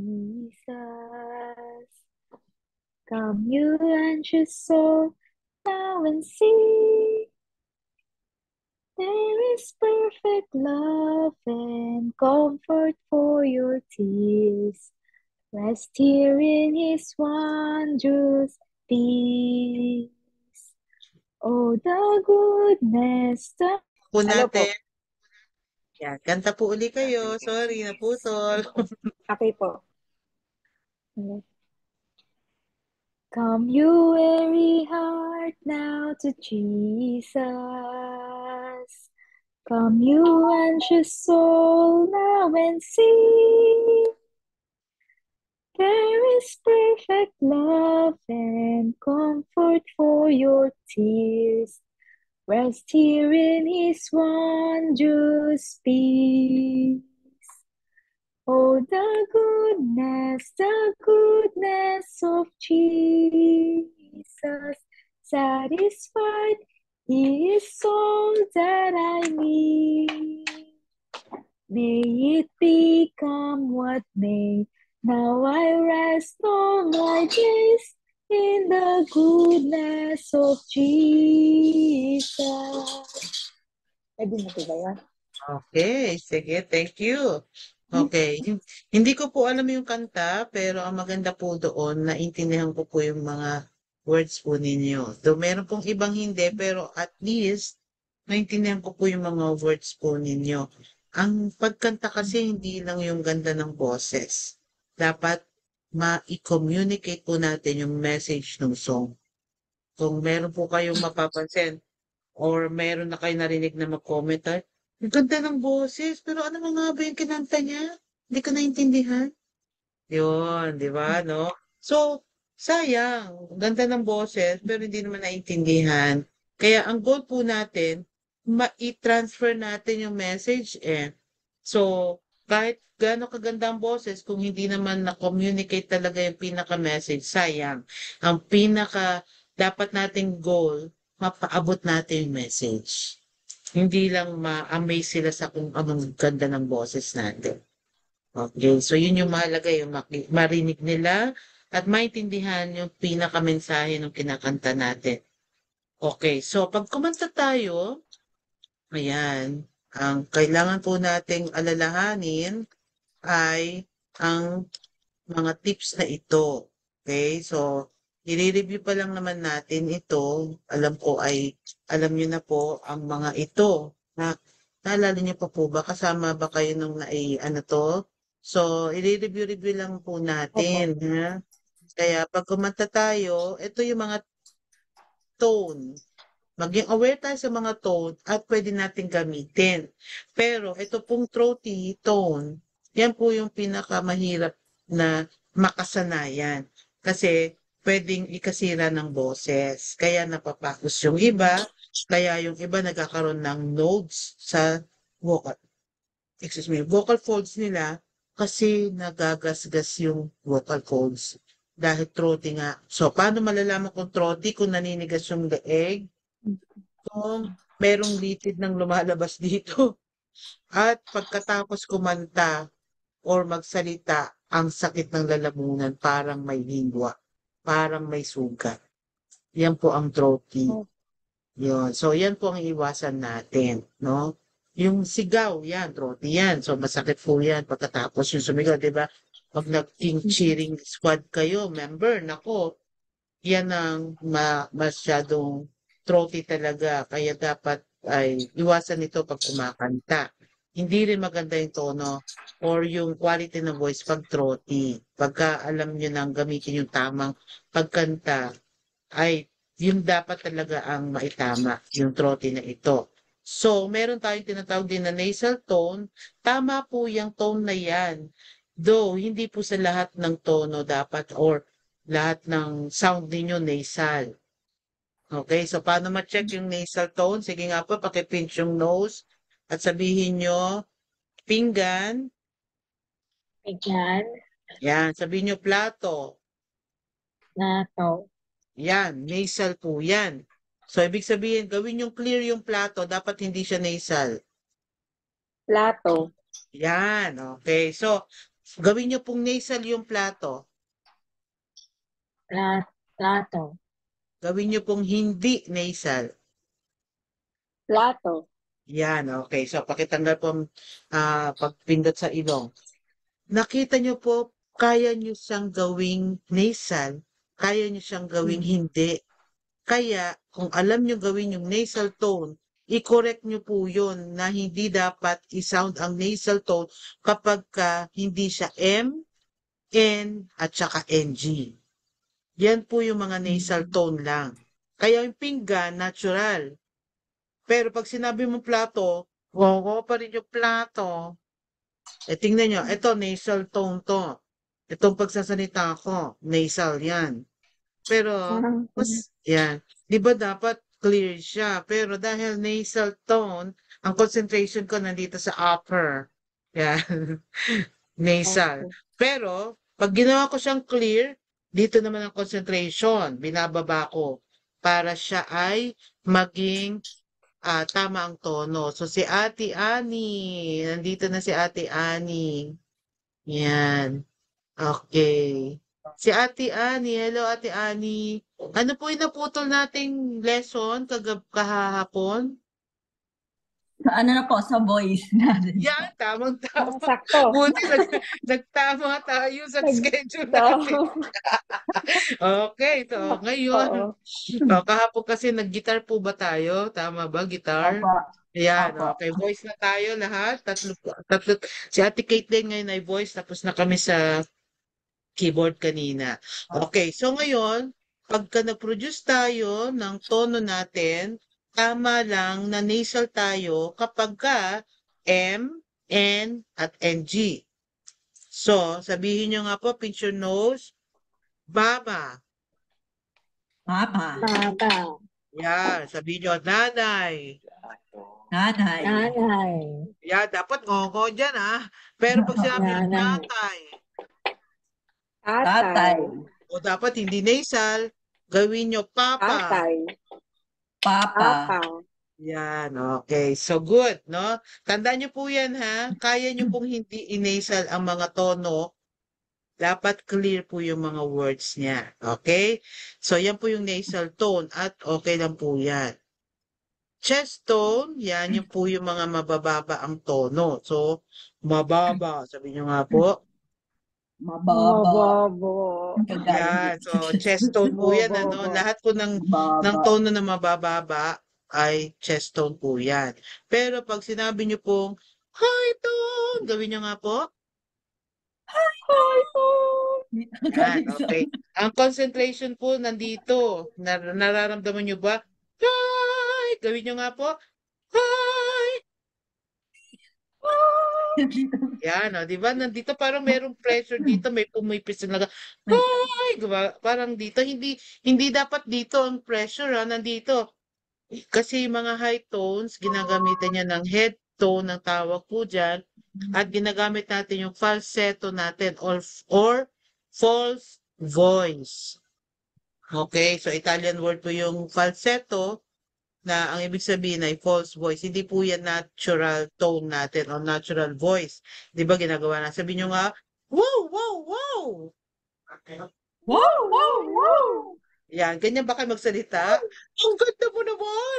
Jesus. Come you anxious soul now and see. There is perfect love and comfort for your tears. Rest here in His wondrous peace. Oh, the goodness, the... Po Ano po? natin. Yan. Kanta po uli kayo. Sorry, naputol. Okay po. Come you weary heart now to Jesus. Come you anxious soul now and see. There is perfect love and comfort for your tears. Rest here in His wondrous peace. Oh, the goodness, the goodness of Jesus. Satisfied, He is all that I need. May it become what may. Now I rest all my days in the goodness of Jesus. Pwede na ba yan? Okay, sige, thank you. Okay, hin- hindi ko po alam yung kanta, pero ang maganda po doon, naintindihan ko po yung mga words po ninyo. Though meron pong ibang hindi, pero at least, naintindihan ko po yung mga words po ninyo. Ang pagkanta kasi hindi lang yung ganda ng boses. Dapat ma-communicate po natin yung message ng song. Kung meron po kayong mapapansin or meron na kayo narinig na mag-comment ay, ang ganda ng boses, pero ano nga ba yung kinanta niya? Hindi ko naintindihan. Yun, di ba, no? So, sayang, ganda ng boses, pero hindi naman naintindihan. Kaya ang goal po natin, ma-transfer natin yung message eh. So, kahit gaano kaganda ang boses, kung hindi naman na-communicate talaga yung pinaka-message, sayang. Ang pinaka dapat nating goal, mapaabot natin yung message. Hindi lang ma-amaze sila sa kung anong ganda ng boses natin. Okay, so yun yung mahalaga, yung maki- marinig nila at maintindihan yung pinaka-mensahe ng kinakanta natin. Okay, so pag kumanta tayo, ayan, ang kailangan po nating alalahanin ay ang mga tips na ito. Okay, so i-review pa lang naman natin ito. Alam ko ay, alam nyo na po ang mga ito. Na, naalala nyo pa po ba? Kasama ba kayo nung nai, ano to? So, i-review-review lang po natin. Ha? Kaya pag kumanta tayo, ito yung mga tone. Maging aware tayo sa mga tone at pwede natin gamitin. Pero ito pong throaty tone, yan po yung pinakamahirap na makasanayan. Kasi pwedeng ikasira ng boses. Kaya napapakos yung iba, kaya yung iba nagkakaroon ng nodes sa vocal, excuse me, vocal folds nila kasi nagagasgas yung vocal folds. Dahil throaty nga. So, paano malalaman kung throaty kung naninigas yung leeg? Kung merong litid ng lumalabas dito. At pagkatapos kumanta or magsalita, ang sakit ng lalamunan, parang may lingwa, parang may sugat. Yan po ang throaty. Yun. So, yan po ang iwasan natin, no? Yung sigaw, yan, throaty yan. So, masakit po yan pagkatapos yung sumigaw, di ba? Pag naging cheering squad kayo, member, nako, yan ang ma masyadong throaty talaga. Kaya dapat ay iwasan ito pag kumakanta. Hindi rin maganda yung tono or yung quality ng voice pag throaty. Pagka alam nyo nang gamitin yung tamang pagkanta, ay yung dapat talaga ang maitama, yung throaty na ito. So, meron tayong tinatawag din na nasal tone. Tama po yung tone na yan. Though, hindi po sa lahat ng tono dapat or lahat ng sound ninyo nasal. Okay, so paano ma-check yung nasal tone? Sige nga po, pakipinch yung nose at sabihin nyo, pinggan. Pinggan. Yan, sabihin nyo plato. Plato. Yan, nasal po yan. So, ibig sabihin, gawin yung clear yung plato, dapat hindi siya nasal. Plato. Yan, okay. So, gawin nyo pong nasal yung plato. Pla plato. Gawin nyo pong hindi nasal. Plato. Yan, okay. So, pakitanggal po uh, pagpindot sa ilong. Nakita nyo po, kaya nyo siyang gawing nasal, kaya nyo siyang gawing hindi. Kaya, kung alam nyo gawin yung nasal tone, i-correct nyo po yun na hindi dapat i-sound ang nasal tone kapag ka hindi siya M, N, at saka N G. Yan po yung mga nasal tone lang. Kaya yung pinggan, natural. Pero pag sinabi mo plato, wow, pa rin yung plato. Eh, tingnan nyo, ito, nasal tone to. Itong pagsasalita ko, nasal yan. Pero, mas, yan. Di ba dapat clear siya? Pero dahil nasal tone, ang concentration ko nandito sa upper. Yan. Nasal. Pero, pag ginawa ko siyang clear, dito naman ang concentration. Binababa ko para siya ay maging uh, tama ang tono. So, si Ate Ani. Nandito na si Ate Ani. Yan. Okay. Si Ate Ani. Hello, Ate Ani. Ano po yung naputol nating lesson kagab kahapon? Ano na po, sa voice natin. Yan, tamang-tama. Sakto. Buti nag, nagtama tayo sa schedule natin. Okay, so ngayon, oh, kahapon kasi nag-guitar po ba tayo? Tama ba, guitar? Opo. Ayan, Opo. okay. Voice na tayo lahat. Tatlo, tatlo. Si Ate Kate din ngayon ay voice. Tapos na kami sa keyboard kanina. Okay, so ngayon, pagka nag-produce tayo ng tono natin, tama lang na nasal tayo kapag ka M, N, at N G. So, sabihin nyo nga po, pinch your nose, baba. Papa. Baba. Yan, sabihin nyo, nanay. Nanay. Nanay. Yan, dapat ngongo dyan ah. Pero pag sinabi nyo, Nanay. tatay, Tatay. Tatay. o dapat hindi nasal, gawin nyo, papa. Tatay. Papa. Papa. Yan, okay. So good, no? Tandaan nyo po yan, ha? Kaya nyo pong hindi inasal ang mga tono. Dapat clear po yung mga words niya. Okay? So, yan po yung nasal tone at okay lang po yan. Chest tone, yan yung po yung mga mabababa ang tono. So, mababa. Sabi nyo nga po. Mababa. Mabobo. Yan. So, chest tone po yan. Ano? Lahat po ng, ng tono na mabababa ay chest tone po yan. Pero pag sinabi nyo pong high tone, gawin nyo nga po. Yan, okay. Ang concentration po nandito. Nar nararamdaman nyo ba? Hi! Gawin nyo nga po. Hi! Yan, o, di ba? Nandito parang merong pressure dito, may pumipis na hi! Diba? Parang dito, hindi hindi dapat dito ang pressure, ha? Nandito. Kasi yung mga high tones, ginagamitan niya ng head tone, ang tawag po dyan, at ginagamit natin yung falsetto natin or, or false voice. Okay, so Italian word po yung falsetto na ang ibig sabihin ay false voice. Hindi po yan natural tone natin o natural voice. Di ba ginagawa na? Sabi nyo nga, wow, wow, wow! Wow, wow, wow! Yan, ganyan ba kayo magsalita? Ang ganda mo naman!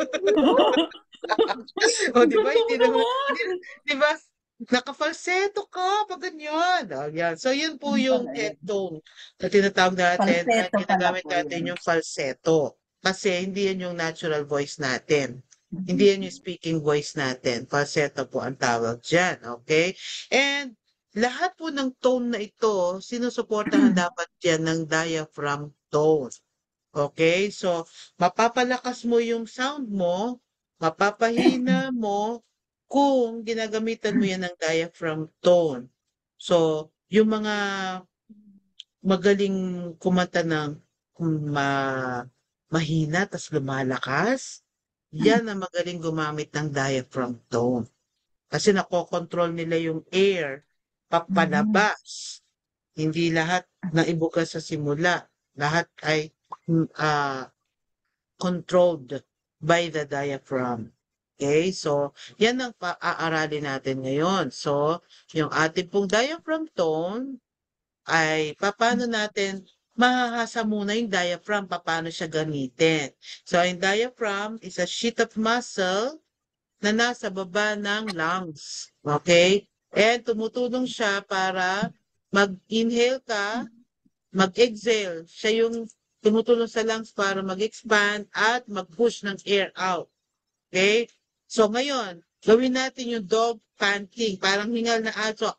O, di ba? Hindi naman, hindi, di ba? Naka-falsetto ka, pag ganyan. Ah, yan. So, yun po yung head tone na tinatawag natin at Falsetto pala ginagamit po natin yun. yung falsetto. Kasi hindi yan yung natural voice natin. Hindi yan yung speaking voice natin. Falsetto po ang tawag dyan. Okay? And lahat po ng tone na ito, sinusuportahan dapat yan ng diaphragm tone. Okay? So, mapapalakas mo yung sound mo, mapapahina mo, kung ginagamitan mo yan ng diaphragm tone. So, yung mga magaling kumanta ng ma mahina tas lumalakas, yan ang magaling gumamit ng diaphragm tone. Kasi nakokontrol nila yung air papalabas. Hindi lahat na ibukas sa simula. Lahat ay uh, controlled by the diaphragm. Okay, so yan ang paaaralin natin ngayon. So, yung ating pong diaphragm tone ay paano natin mahahasa muna yung diaphragm, paano siya gamitin. So, yung diaphragm is a sheet of muscle na nasa baba ng lungs. Okay? And tumutulong siya para mag-inhale ka, mag-exhale. Siya yung tumutulong sa lungs para mag-expand at mag-push ng air out. Okay? So ngayon, gawin natin yung dog panting, parang hingal na aso.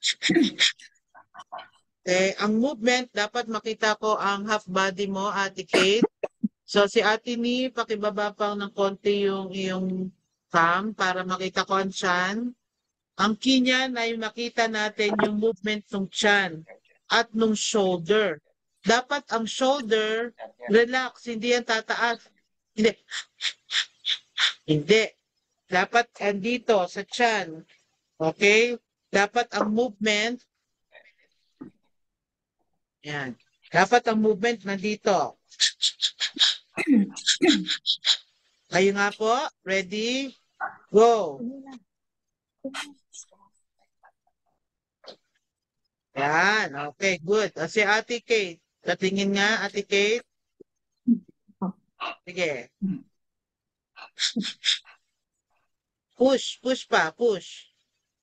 Okay, ang movement, dapat makita ko ang half body mo, Ate Kate. So si Ate Ni, pakibaba pa ng konti yung iyong cam para makita ko ang tiyan. Ang key niyan ay makita natin yung movement ng tiyan at ng shoulder. Dapat ang shoulder, relax, hindi yan tataas. Hindi. Hindi. Dapat andito sa tiyan. Okay? Dapat ang movement, yan. Dapat ang movement nandito. Kayo nga po. Ready? Go. Yan. Okay, good. O, si Ate Kate. Tatingin nga, Ate Kate. Sige. Push, push pa, push.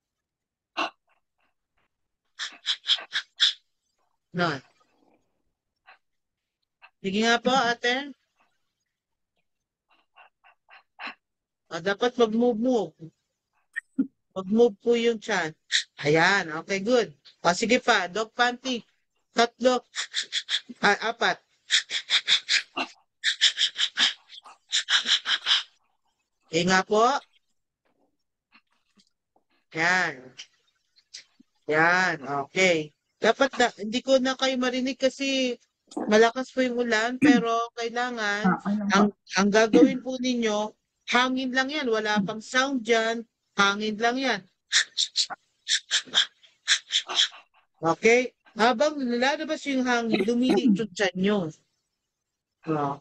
No. Sige nga po, ate. O, dapat mag-move-move. Mag-move po yung chan. Ayan, okay, good. O, sige pa, dog panty. tatlo, ah, apat. Eh nga po. Yan. Yan. Okay. Dapat na, hindi ko na kayo marinig kasi malakas po yung ulan, pero kailangan, Ah, ano ang, po? ang gagawin po ninyo, hangin lang yan. Wala pang sound dyan. Hangin lang yan. Okay? Habang lalabas yung hangin, lumiliit yung tiyan nyo. Oh.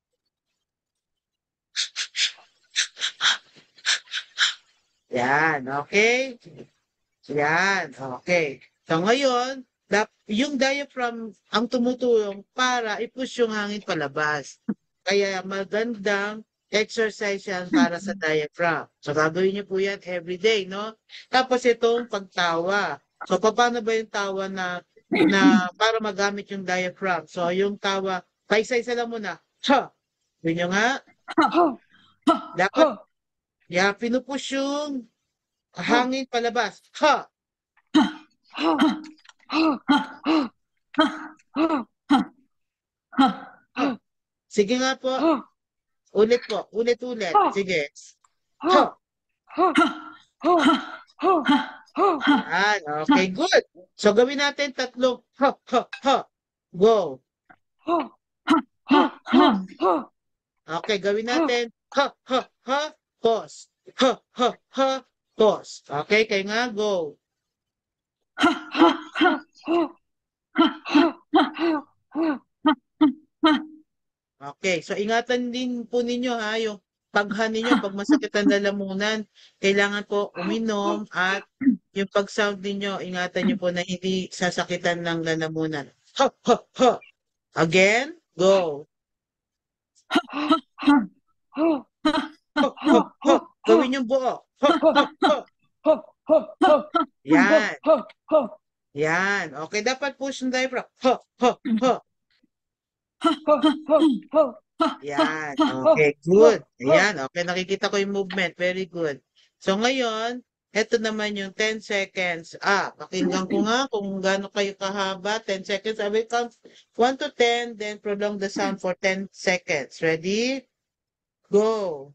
Yan, okay? Yan, okay. So ngayon, dap, yung diaphragm ang tumutulong para i-push yung hangin palabas. Kaya magandang exercise yan para sa diaphragm. So gagawin niyo po yan every day, no? Tapos itong pagtawa. So paano ba yung tawa na na para magamit yung diaphragm? So yung tawa, paisa-isa lang muna. Ha! Yun nyo nga. Dapat, yeah, pinupush yung hangin palabas. Ha! Sige nga po. Ulit po. Ulit-ulit. Sige. Ha! Yan. Okay, good. So gawin natin tatlong ha, ha, ha. Go. Okay, gawin natin ha, ha, ha. Pause. Ha, ha, ha. Pause. Okay, kayo nga, go. Okay, so ingatan din po ninyo ha, yung pagha ninyo, pag masakit ang lalamunan, kailangan po uminom at yung pag-sound ninyo, ingatan nyo po na hindi sasakitan ng lalamunan. Ha, ha, ha. Again, go. Ha, ha, ha. Gawin yung buo. Ha, ha, ha. Yan. Yan. Okay, dapat push yung diaphragm. Ha, ha, ha. Yan. Okay, good. Ayan. Okay, nakikita ko yung movement. Very good. So ngayon, eto naman yung ten seconds. Ah, pakinggan ko nga kung gaano kayo kahaba. ten seconds. I will count one to ten, then prolong the sound for ten seconds. Ready? Go.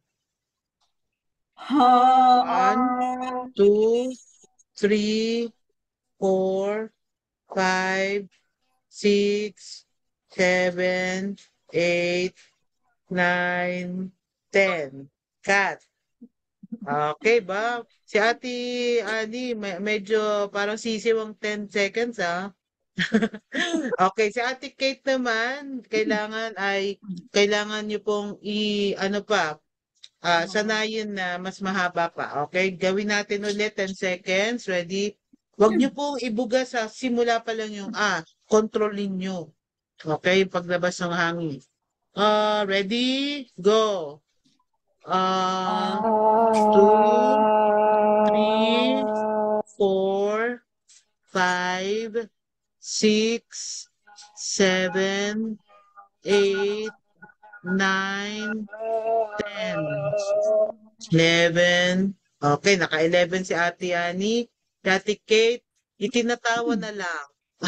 One, two, three, four, five, six, seven, eight, nine, ten. Cut. Okay ba? Si Ate Ani, me- medyo parang sisiw ang ten seconds, ah. Okay, si Ate Kate naman, kailangan ay, kailangan nyo pong i, ano pa, ah, sanayin na mas mahaba pa. Okay, gawin natin ulit ten seconds. Ready? Huwag nyo pong ibuga sa simula pa lang yung ah, kontrolin nyo. Okay, yung paglabas ng hangin. Uh, ready? Go. Uh, two, three, four, five, six, seven, eight, nine, ten, eleven. Okay, naka-eleven si Ate Ani. Si Ate Kate, itinatawa na lang.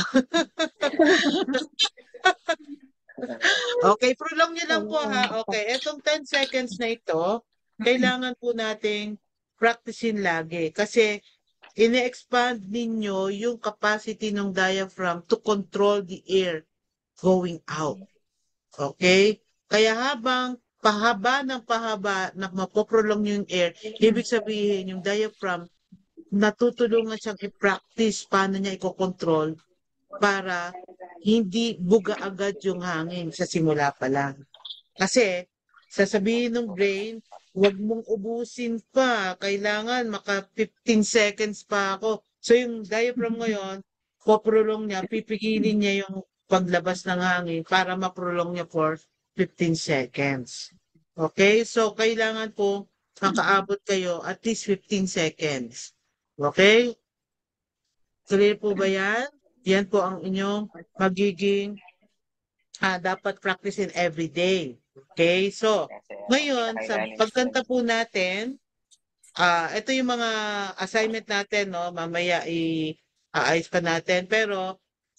Okay, prolong nyo lang po ha. Okay, etong ten seconds na ito, kailangan po nating practicein lagi. Kasi ine-expand ninyo yung capacity ng diaphragm to control the air going out. Okay? Kaya habang pahaba ng pahaba na mapoprolong yung air, ibig sabihin yung diaphragm, natutulungan siyang i-practice paano niya i-control para hindi buga agad yung hangin sa simula pa lang. Kasi, sasabihin ng brain, huwag mong ubusin pa. Kailangan maka fifteen seconds pa ako. So yung diaphragm ngayon, poprolong niya, pipigilin niya yung paglabas ng hangin para maprolong niya for fifteen seconds. Okay? So kailangan po makaabot kayo at least fifteen seconds. Okay? Clear po ba yan? Yan po ang inyong magiging ah, dapat practicein every day. Okay? So, ngayon, sa pagkanta po natin, ah, ito yung mga assignment natin, no? Mamaya i-aayos pa natin. Pero,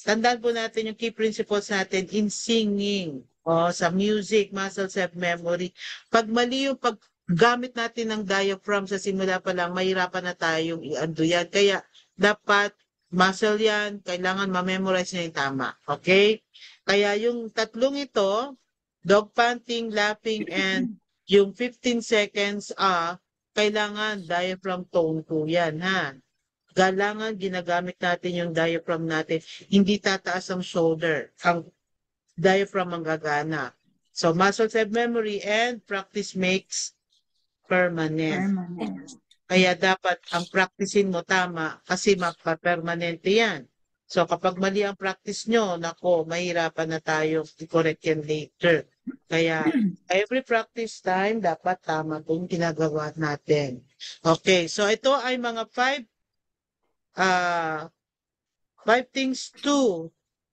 tandaan po natin yung key principles natin in singing o sa music, muscle self-memory. Pag mali yung paggamit natin ng diaphragm sa simula pa lang, mahirapan na tayong i-undo yan. Kaya dapat muscle yan, kailangan ma-memorize niya yung tama. Okay? Kaya yung tatlong ito, dog panting, laughing, and yung fifteen seconds, ah, kailangan diaphragm tone po yan, ha? Kailangan ginagamit natin yung diaphragm natin. Hindi tataas ang shoulder. Ang diaphragm ang gagana. So, muscle self-memory and practice makes permanent. Permanent. Kaya dapat ang practicein mo tama kasi mapapermanente yan. So, kapag mali ang practice nyo, nako, mahirapan na tayo i-correct yan later. Kaya, every practice time, dapat tama itong ginagawa natin. Okay, so ito ay mga five uh, five things to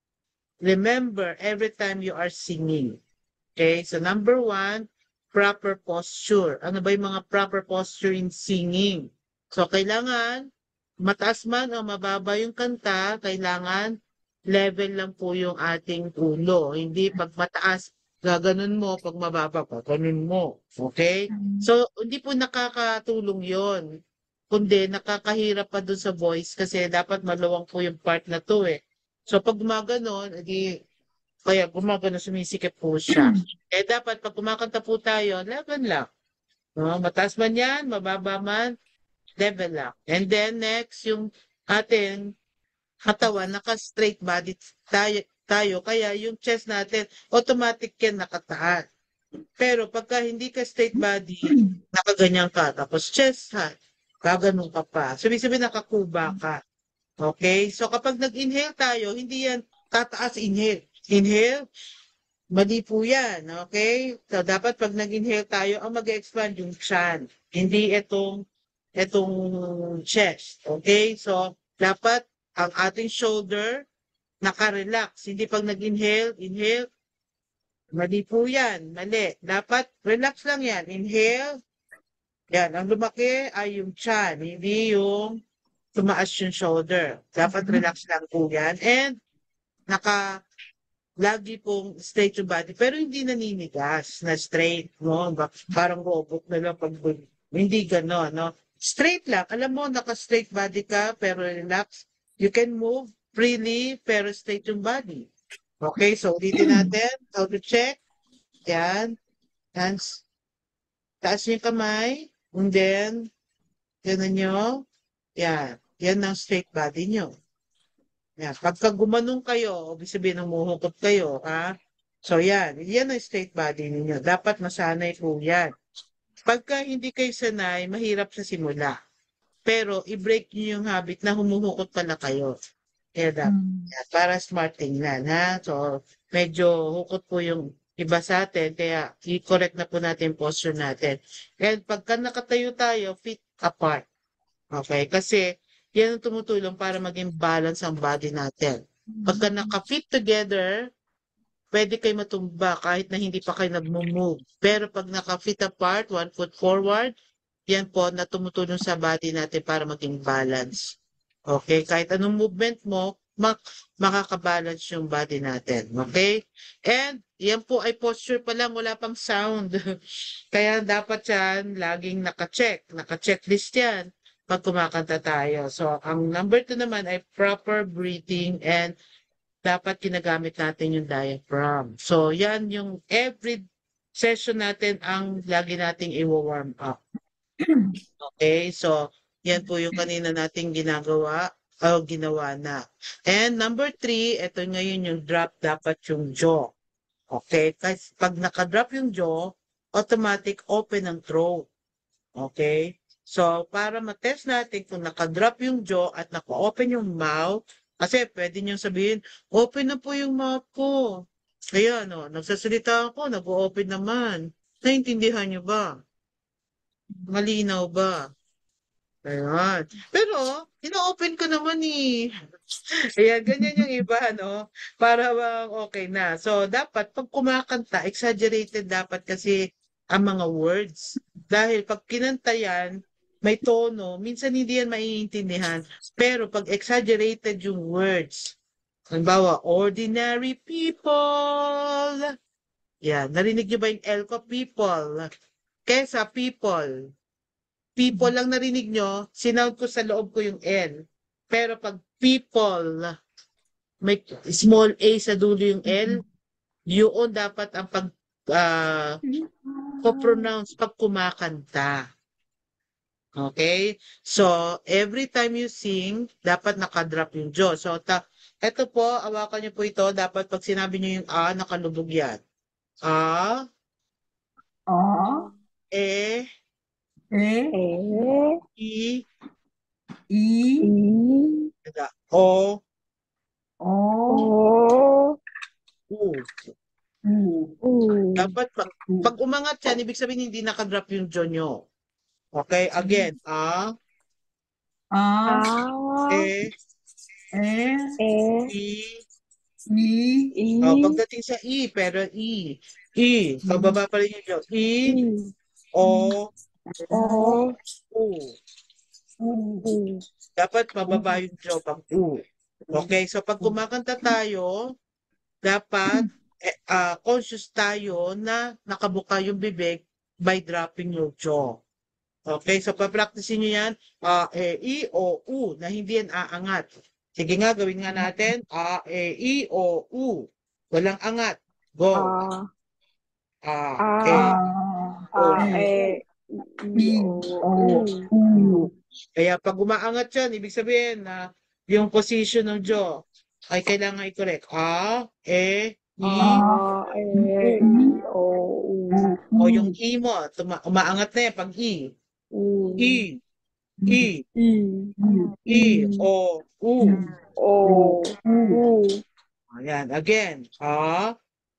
remember every time you are singing. Okay, so number one, proper posture. Ano ba yung mga proper posture in singing? So, kailangan, mataas man o mababa yung kanta, kailangan level lang po yung ating ulo. Hindi pag mataas, gaganon mo, pag mababa, gaganon mo. Okay? So, hindi po nakakatulong yon, kundi nakakahirap pa dun sa voice kasi dapat maluwang po yung part na to eh. So, pag gumaganon, edi, kaya gumagano, sumisikip po siya. Eh, dapat pag kumakanta po tayo, level lang. No? Mataas man yan, mababa man, level lang. And then, next, yung ating katawan, naka-straight body tayo, tayo. Kaya yung chest natin, automatic yan nakataas. Pero pagka hindi ka straight body, nakaganyan ka. Tapos chest high, gaganon ka pa. Sabi-sabi nakakuba ka. Okay? So kapag nag-inhale tayo, hindi yan tataas inhale. Inhale, mali po yan. Okay? So dapat pag nag-inhale tayo, ang mag-expand yung chan. Hindi itong, itong chest. Okay? So dapat ang ating shoulder naka-relax. Hindi pag nag-inhale, inhale, mali po yan. Mali. Dapat relax lang yan. Inhale. Yan. Ang lumaki ay yung chan. Hindi yung tumaas yung shoulder. Dapat relax lang po yan. And naka lagi pong straight yung body. Pero hindi naninigas na straight. No? Parang robot na lang pag hindi gano'n. No? Straight lang. Alam mo, naka-straight body ka pero relax. You can move freely pero straight yung body. Okay, so ulitin natin. How to check. Yan. Hands. Taas niyo yung kamay. And then, ganun nyo. Yan. Yan ang straight body nyo. Yan. Pagka gumanong kayo, ibig sabihin humuhukot kayo, ha? So yan. Yan ang straight body ninyo. Dapat masanay po yan. Pagka hindi kayo sanay, mahirap sa simula. Pero i-break niyo yung habit na humuhukot pala kayo. Kaya dapat. Yan. Para smart tingnan, ha? So, medyo hukot po yung iba sa atin, kaya i-correct na po natin yung posture natin. And pagka nakatayo tayo, feet apart. Okay? Kasi, yan ang tumutulong para maging balance ang body natin. Pagka naka-fit together, pwede kayo matumba kahit na hindi pa kayo nag-move. Pero pag naka-fit apart, one foot forward, yan po na tumutulong sa body natin para maging balance. Okay? Kahit anong movement mo, mak makakabalance yung body natin. Okay? And yan po ay posture pa lang, wala pang sound. Kaya dapat yan, laging naka-check. Naka-checklist yan pag kumakanta tayo. So, ang number two naman ay proper breathing and dapat ginagamit natin yung diaphragm. So, yan yung every session natin ang lagi nating i-warm up. Okay? So, yan po yung kanina nating ginagawa o ginawa na. And number three, ito ngayon yung drop, dapat yung jaw. Okay? Kasi pag naka-drop yung jaw, automatic open ang throat. Okay? So, para matest natin kung naka-drop yung jaw at naka-open yung mouth, kasi pwede nyo sabihin, open na po yung mouth ko. Kaya, no, nagsasalita ako, nag-open naman. Naintindihan nyo ba? Malinaw ba? Ayan. Pero, ino-open ko naman eh. Ayan, ganyan yung iba, no? Para bang okay na. So, dapat, pag kumakanta, exaggerated dapat kasi ang mga words. Dahil pag kinanta yan, may tono, minsan hindi yan maiintindihan. Pero pag exaggerated yung words, Halimbawa, ordinary people. Yan. Narinig niyo ba yung L ko? People. Kesa people. People lang narinig nyo, sinound ko sa loob ko yung L. Pero pag people, may small a sa dulo yung L, yun dapat ang pag uh, ko-pronounce pag kumakanta. Okay? So, every time you sing, dapat nakadrop yung jaw. So, ta eto po, awakan niyo po ito. Dapat pag sinabi niyo yung A, nakalubog yan. A, A, E, E, Eh. I, I, I. taga, O, O, O. U. U. U. Dapat pag, pag umangat yan, ibig sabihin hindi nakadrop yung jaw nyo. Okay? Again, A, A, A. E, E, E. I, I, oh, I. pagdating sa I, pero I, I, pababa pa rin yung jaw. I, I. O, O. U. U. U. Dapat pababa yung jaw pag U. Okay? So, pag kumakanta tayo, dapat eh, ah, conscious tayo na nakabuka yung bibig by dropping your jaw. Okay? So, papracticein nyo yan. A, E, I, O, U na hindi yan aangat. Sige nga, gawin nga natin. A, E, I, O, U. Walang angat. Go. A. A, A. E, A, O, A. E, E. I, I. O, O. U. U. Kaya pag umaangat yan, ibig sabihin na yung position ng jaw ay kailangan i-correct. A, E, I, A. E. I. O. U. o yung I mo, tuma- umaangat na yan pag I. U. I, I, I. I, O, U. O. U. Ayan, again. A,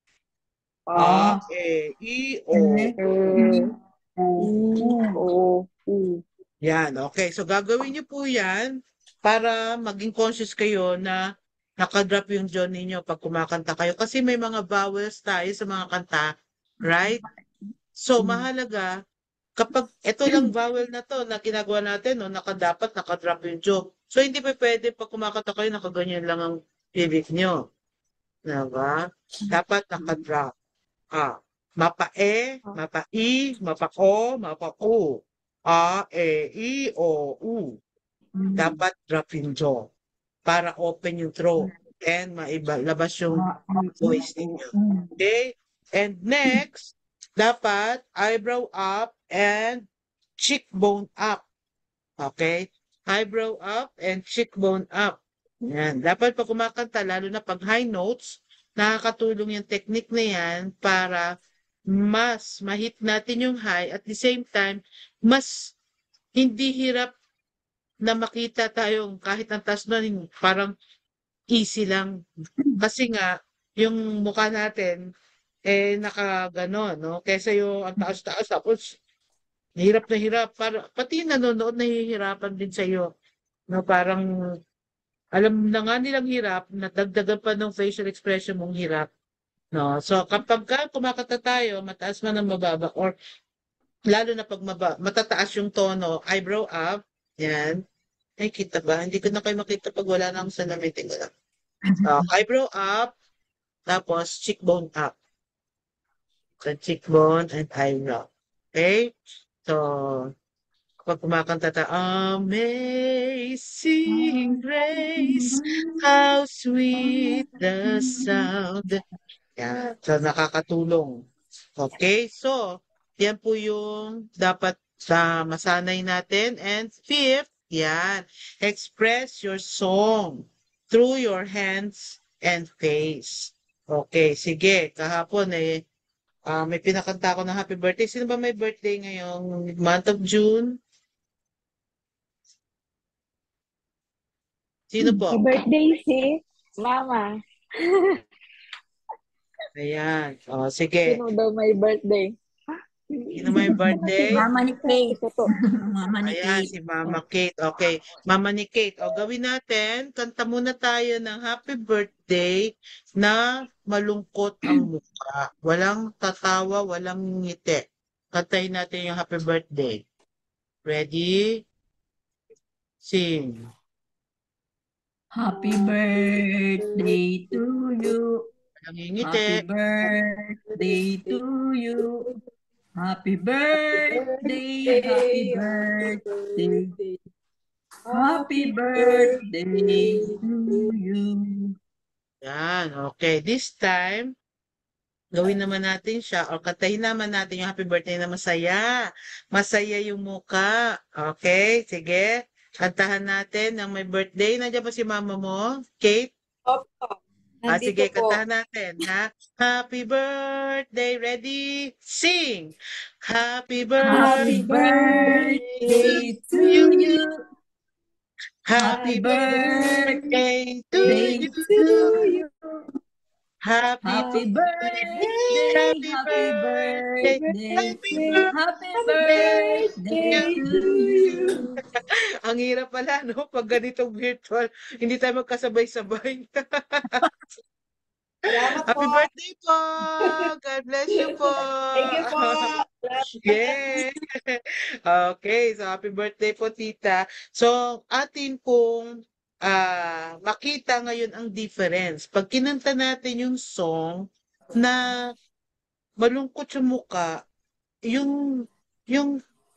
A, A. E, I, O. E. O, I. O. U. Yan, okay. So gagawin niyo po yan para maging conscious kayo na nakadrop yung jaw ninyo pag kumakanta kayo. Kasi may mga vowels tayo sa mga kanta, right? So mahalaga, kapag ito lang vowel na to na ginagawa natin, no, nakadapat, nakadrop yung jaw. So hindi pa pwede pag kumakanta kayo, nakaganyan lang ang bibig nyo. Diba? Dapat nakadrop. Ah, mapa E, mapa I, mapa O, mapa U. A, E, I, O, U. Dapat drop yung jaw para open yung throat and maibalabas yung voice ninyo. Okay? And next, dapat eyebrow up and cheekbone up. Okay? Eyebrow up and cheekbone up. Yan. Dapat pag kumakanta, lalo na pag high notes, nakakatulong yung technique na yan para mas mahit natin yung high at the same time, mas hindi hirap na makita tayong kahit ang taas nun, parang easy lang. Kasi nga, yung mukha natin, eh, nakaganon, no? Kesa yung ang taas-taas, tapos, hirap na hirap. Para, pati yung nanonood, nahihirapan din sa'yo. No? Parang, alam na nga nilang hirap, nadagdagan pa ng facial expression mong hirap. No? So, kapag ka kumakanta tayo, mataas man ang mababa, or lalo na pag maba, matataas yung tono, eyebrow up, yan. Ay, kita ba? Hindi ko na kayo makita pag wala na akong salamin. Tingnan lang. So, eyebrow up, tapos cheekbone up. So, cheekbone and eyebrow. Okay? So, kapag kumakanta ta, Amazing Grace, how sweet the sound. Yan. So, nakakatulong. Okay? So, yan po yung dapat sa masanay natin. And fifth, yan, express your song through your hands and face. Okay, sige. Kahapon eh, ah, may pinakanta ko ng happy birthday. Sino ba may birthday ngayong month of June? Sino po? Happy birthday si Mama. Ayan. O, sige. Sino daw may birthday? Sino may birthday? Mama ni Kate. Ito to. Mama ni Ayan, Kate. si Mama Kate. Okay. Mama ni Kate. O, gawin natin. Kanta muna tayo ng happy birthday na malungkot ang mukha. Walang tatawa, walang ngiti. Kantahin natin yung happy birthday. Ready? Sing. Happy birthday to you. Nangingiti. Happy birthday to you. Happy birthday, happy birthday. Happy birthday to you. Yan, okay. This time, gawin naman natin siya or kantahin naman natin yung happy birthday na masaya. Masaya yung muka. Okay, sige. Kantahan natin ng may birthday. Nandiyan ba si mama mo, Kate? Opo. Ah, Nandito sige, po. kantahan natin, ha? Happy birthday, ready, sing! Happy Happy birthday birthday to to you! you. Happy Happy birthday to birthday you! to you. Happy Happy birthday, birthday, happy happy birthday, birthday. happy birthday Happy birthday to you. Ang hirap pala, no? Pag ganitong virtual, hindi tayo magkasabay-sabay. Salamat Happy po. birthday po! God bless you po! Thank you po. Yay! Okay, so happy birthday po, tita. So, atin pong ah makita ngayon ang difference. Pag kinanta natin yung song na malungkot yung muka, yung yung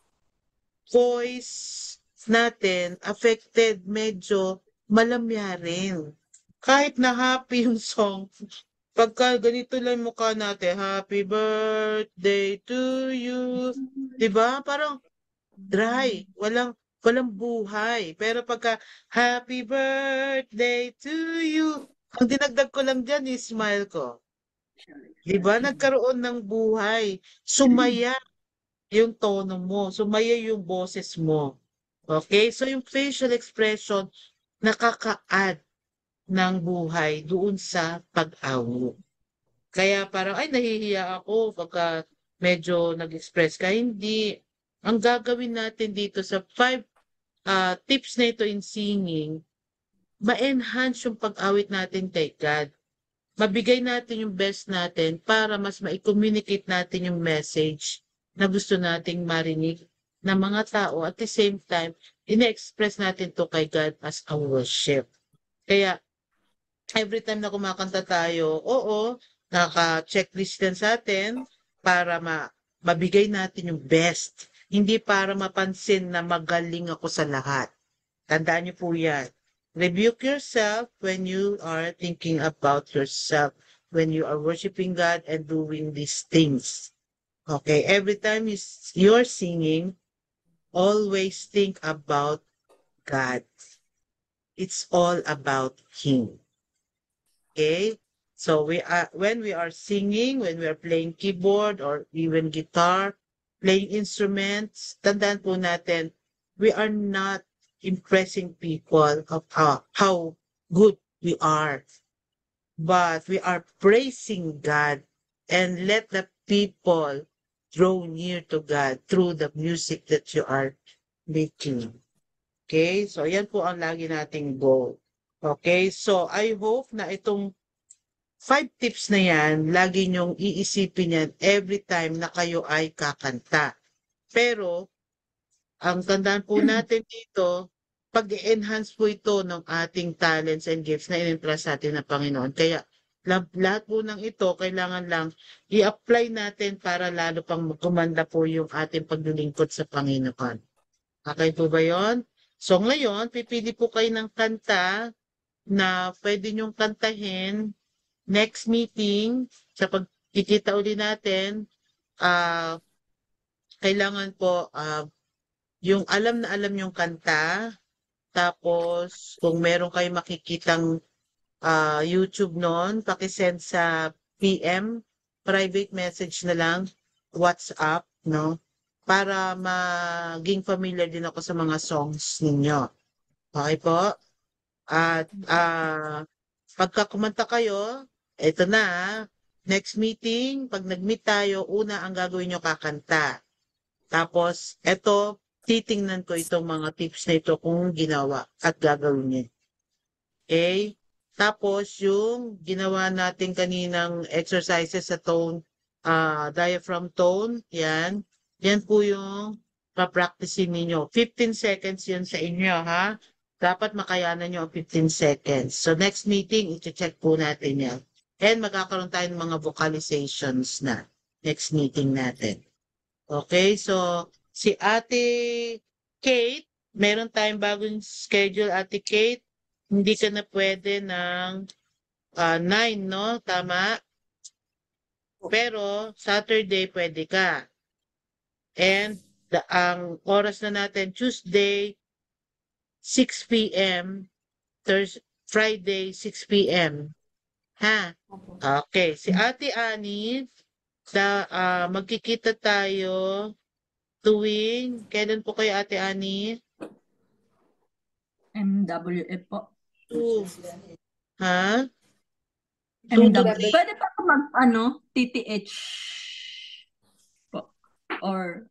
voice natin affected, medyo malamya rin. Kahit na happy yung song, pagka ganito lang yung mukha natin, happy birthday to you, 'di ba? Parang dry, walang walang buhay. Pero pagka happy birthday to you, ang dinagdag ko lang diyan is smile ko. 'Di ba? Nagkaroon ng buhay. Sumaya yung tono mo, sumaya yung boses mo. Okay? So yung facial expression nakaka-add ng buhay doon sa pag-awit. Kaya parang, ay, nahihiya ako pagka medyo nag-express ka. Hindi. Ang gagawin natin dito sa five ah, tips na ito in singing, ma-enhance yung pag-awit natin kay God. Mabigay natin yung best natin para mas ma-communicate natin yung message na gusto nating marinig ng mga tao. At the same time, ine-express natin to kay God as a worship. Kaya, every time na kumakanta tayo, oo, naka-checklist yan sa atin para ma mabigay natin yung best. Hindi para mapansin na magaling ako sa lahat. Tandaan niyo po yan. Rebuke yourself when you are thinking about yourself, when you are worshiping God and doing these things. Okay, every time you, s- you're singing, always think about God. It's all about Him. Okay? So we are when we are singing, when we are playing keyboard or even guitar, playing instruments, tandaan po natin, we are not impressing people of how, how good we are, but we are praising God and let the people draw near to God through the music that you are making. Okay? So yan po ang lagi nating goal. Okay? So I hope na itong five tips na yan, lagi niyong iisipin yan every time na kayo ay kakanta. Pero, ang tandaan po natin dito, pag-enhance po ito ng ating talents and gifts na in-entrust sa atin ng Panginoon. Kaya, la- lahat po ng ito, kailangan lang i-apply natin para lalo pang gumanda po yung ating paglilingkod sa Panginoon. Okay po ba yun? So ngayon, pipili po kayo ng kanta na pwede niyong kantahin next meeting, sa pagkikita uli natin, ah kailangan po ah, yung alam na alam yung kanta, tapos kung meron kayong makikitang ah, YouTube noon, pakisend sa P M, private message na lang, WhatsApp, no? Para maging familiar din ako sa mga songs ninyo. Okay po? At ah pagka kumanta kayo, eto na, ah, next meeting, pag nag-meet tayo, una ang gagawin nyo kakanta. Tapos, eto, titingnan ko itong mga tips na ito kung ginawa at gagawin niyo. Okay? Tapos, yung ginawa natin kaninang exercises sa tone, ah diaphragm tone, yan. Yan po yung papracticein ninyo. fifteen seconds yun sa inyo, ha? dapat makayanan nyo ang fifteen seconds. So next meeting, i-check po natin yan. And magkakaroon tayo ng mga vocalizations na next meeting natin. Okay, so si Ate Kate, meron tayong bagong schedule, Ate Kate. Hindi ka na pwede ng ah, nine, no? Tama? Pero Saturday pwede ka. And the, ang oras na natin, Tuesday, six p m Thursday, Friday, six p m Ha? Okay. Si Ate Annie, da, ah, magkikita tayo tuwing, kailan po kayo Ate Annie? M W F po. Two. Ha? M W. Pwede pa ako mag, ano, T T H po. Or,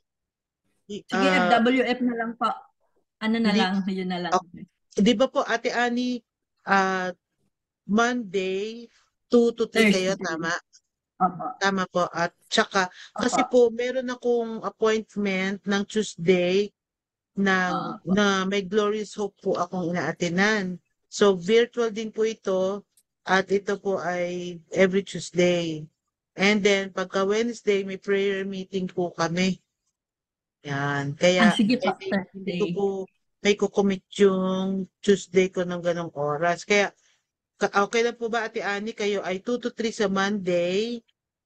sige, Ah, F W F na lang po. Ano na Hindi- lang, yun na lang. Okay. Di ba po Ate Annie, ah, Monday, two to three kayo, Thursday. tama? Opo. Tama po. At tsaka, kasi po, meron akong appointment ng Tuesday na, Opo. na may Glorious Hope po akong inaatinan. So, virtual din po ito. At ito po ay every Tuesday. And then, pagka Wednesday, may prayer meeting po kami. Yan. Kaya, Ah, sige po, hindi, hindi ko Thursday. po, may kukumit yung Tuesday ko ng ganong oras. Kaya, ka- okay lang po ba, Ate Annie, kayo ay two to three sa Monday,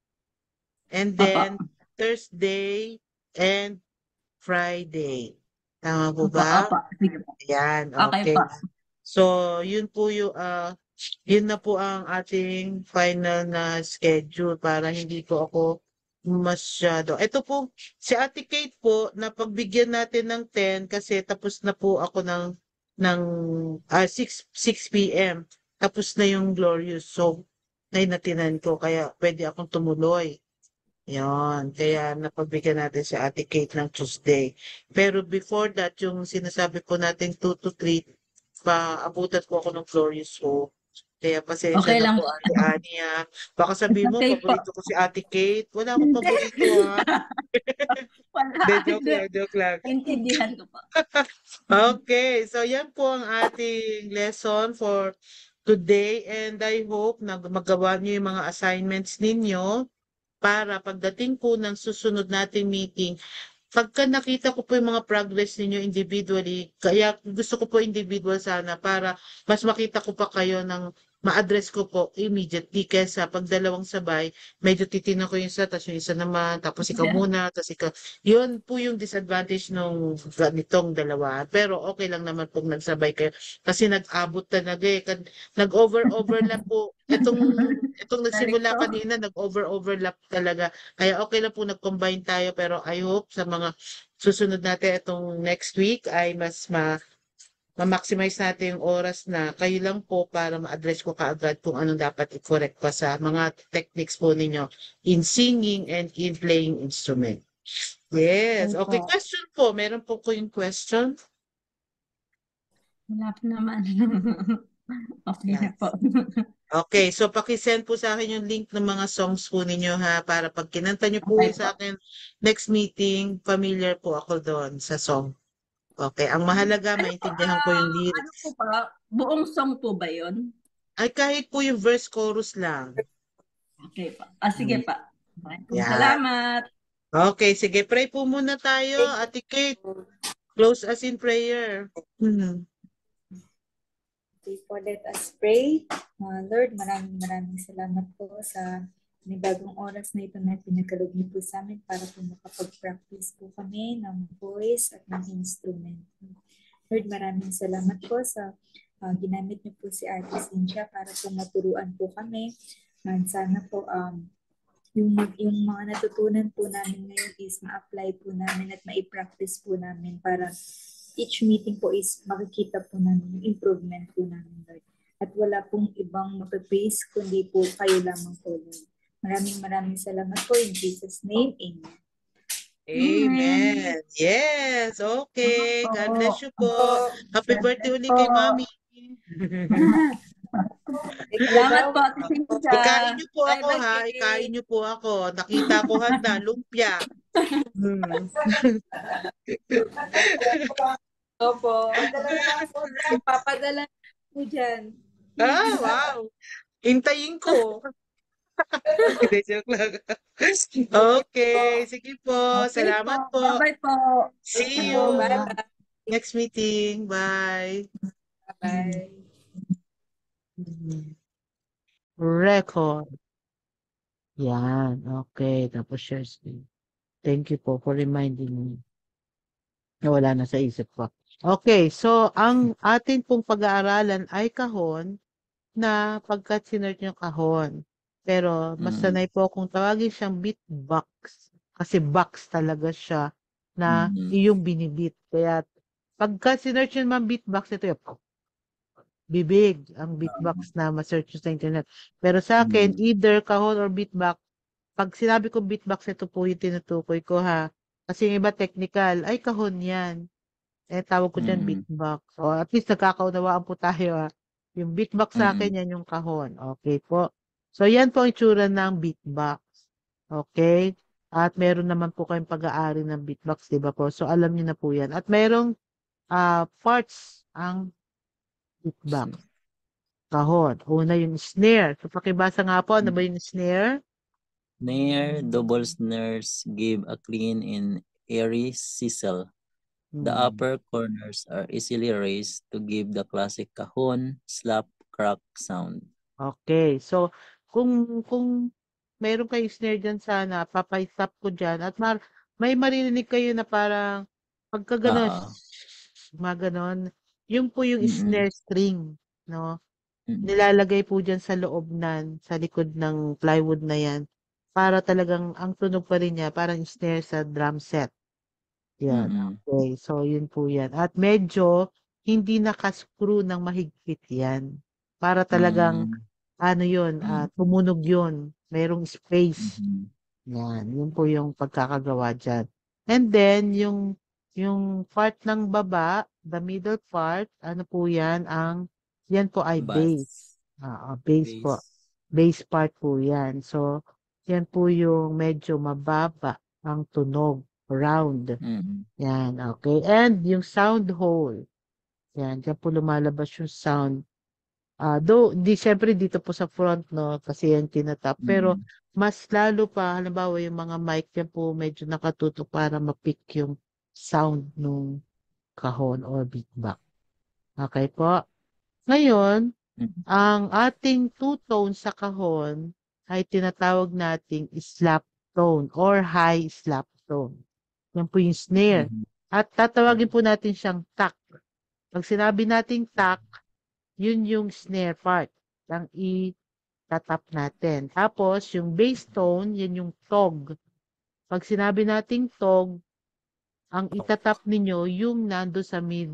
and then Opo. Thursday, and Friday. Tama po Opo, ba? opo. Sige po. Yan, Okay okay. po. So, yun po yung, ah, yun na po ang ating final na schedule para hindi ko ako masyado. Ito po, si Ate Kate po, napagbigyan natin ng ten kasi tapos na po ako ng, ng ah, six p m Tapos na yung Glorious Hope na inatinan ko, kaya pwede akong tumuloy. Yan, kaya napagbigyan natin si Ate Kate ng Tuesday. Pero before that, yung sinasabi ko natin two to three, paabutan ko ako ng Glorious Hope. Kaya pasensya Okay na lang po, po. Ate Ania. Baka sabihin mo, Okay po. paborito ko si Ate Kate. Wala akong paborito, ha? Wala. Hindi, joke Hindi. lang, joke lang. Intindihan ko po. Okay, so yan po ang ating lesson for today, and I hope na magawa niyo yung mga assignments ninyo para pagdating po ng susunod nating meeting, pagka nakita ko po yung mga progress ninyo individually, kaya gusto ko po individual sana para mas makita ko pa kayo ng ma-address ko po immediately kaysa pag dalawang sabay, medyo titignan ko yung isa, tapos yung isa naman, tapos ikaw Yeah. muna, tapos ikaw. Yun po yung disadvantage nung ganitong dalawa. Pero okay lang naman pag nagsabay kayo kasi nag-abot talaga eh. Kan- Nag-over-overlap po. Itong, itong nagsimula Narito. kanina, nag-over-overlap talaga. Kaya okay lang po nag-combine tayo pero I hope sa mga susunod natin itong next week ay mas ma ma-maximize natin yung oras na kayo lang po para ma-address ko kaagad kung anong dapat i-correct pa sa mga techniques po ninyo in singing and in playing instrument. Yes. Okay, Opo. question po. Meron po ko yung question? Wala pa naman. Okay na po. Okay, so paki-send po sa akin yung link ng mga songs po ninyo ha, para pag kinanta nyo po Okay sa po. akin next meeting, familiar po ako doon sa song. Okay, ang mahalaga, Ano po, maintindihan ko yung ah, ano lyrics. po ba? Buong song po ba yun? Ay, kahit po yung verse chorus lang. Okay pa. Ah, sige pa. Maraming pong Yan. salamat. Okay, sige, pray po muna tayo, Ate Kate. Close us in prayer. Hmm. Before let us pray. Uh, Lord, maraming maraming salamat po sa bagong oras na ito na pinagkaloob niyo po sa amin para po makapag-practice po kami ng voice at ng instrument. Lord, maraming salamat po sa uh, ginamit niyo po si Ate Cynthia para po maturuan po kami. And sana po um, yung, mag, yung mga natutunan po namin ngayon is ma-apply po namin at ma-practice po namin para each meeting po is makikita po namin yung improvement po namin, Lord. At wala pong ibang mapapraise kundi po kayo lamang po, Lord. Maraming maraming salamat po in Jesus' name. Amen. Amen. Yes, okay. God bless you po. Happy birthday ulit po. kay Mami. Salamat po, Ate Cynthia. Ikain niyo po Bye, ako bye, ha. Kate. Ikain niyo po ako. Nakita ko handa, lumpia. Hmm. Opo. Padala na lang po dyan. Papadala po dyan. Ah, wow! Hintayin ko. Hindi, joke lang. Okay, sige po. Okay po. Salamat po. Bye-bye po. Thank you See po. you Bye-bye. next meeting. Bye. Bye. Record. Yan. Okay. Tapos share screen. Thank you po for reminding me. Nawala na sa isip ko. Okay. So, ang atin pong pag-aaralan ay kahon na pagkat sinerch yung kahon. Pero, mas Mm. sanay po akong tawagin siyang beatbox. Kasi box talaga siya na Mm. iyong binibit. Kaya, pagka sinerch yung mga beatbox, ito yung bibig ang beatbox na ma-search nyo sa internet. Pero sa akin, Mm. either kahon or beatbox, pag sinabi ko beatbox, ito po yung tinutukoy ko ha. Kasi yung iba technical, ay kahon yan. Eh, tawag ko dyan Mm. beatbox. O at least nagkakaunawaan po tayo ha. Yung beatbox sa akin, Mm. yan yung kahon. Okay po. So, yan po ang itsura ng beatbox. Okay? At meron naman po kayong pag-aari ng beatbox, di ba po? So, alam niyo na po yan. At merong ah, parts ang beatbox. Kahon. Una yung snare. So, pakibasa nga po, ano ba yung snare? Snare, double snares give a clean and airy sizzle. The Hmm. upper corners are easily raised to give the classic cajon, slap, crack sound. Okay. So, kung kung meron kayong snare dyan sana, papay-stop ko dyan. At mar may maririnig kayo na parang pagka gano'n, Ah, mga gano'n, yun po yung Mm. snare string, no? Mm. Nilalagay po dyan sa loob nan, sa likod ng plywood na yan, para talagang ang tunog pa rin niya, parang snare sa drum set. Yan. Mm. Okay. So, yun po yan. At medyo hindi nakaskrew ng mahigpit yan. Para talagang, Mm. ano yun, ah, Mm. tumunog yun. Merong space. Mhm. Yan. Yun po yung pagkakagawa dyan. And then, yung, yung part ng baba, the middle part, ano po yan, ang, yan po ay bass. Bass. Ah, ah, bass po. Bass. Bass part po yan. So, yan po yung medyo mababa ang tunog, round. Mm. Yan, okay. And yung sound hole. Yan, dyan po lumalabas yung sound. Ah, though, di syempre dito po sa front, no, kasi yan tinatap. Pero, Mm. mas lalo pa, halimbawa yung mga mic yan po medyo nakatutok para ma-pick yung sound nung kahon or beatbox. Okay po. Ngayon, Mm. ang ating two tone sa kahon ay tinatawag nating slap tone or high slap tone. Yan po yung snare. Mhm. At tatawagin po natin siyang tack. Pag sinabi nating tack, yun yung snare part. Ang i-tatap natin. Tapos, yung bass tone, yun yung tog. Pag sinabi nating tog, ang itatap ninyo yung nando sa mid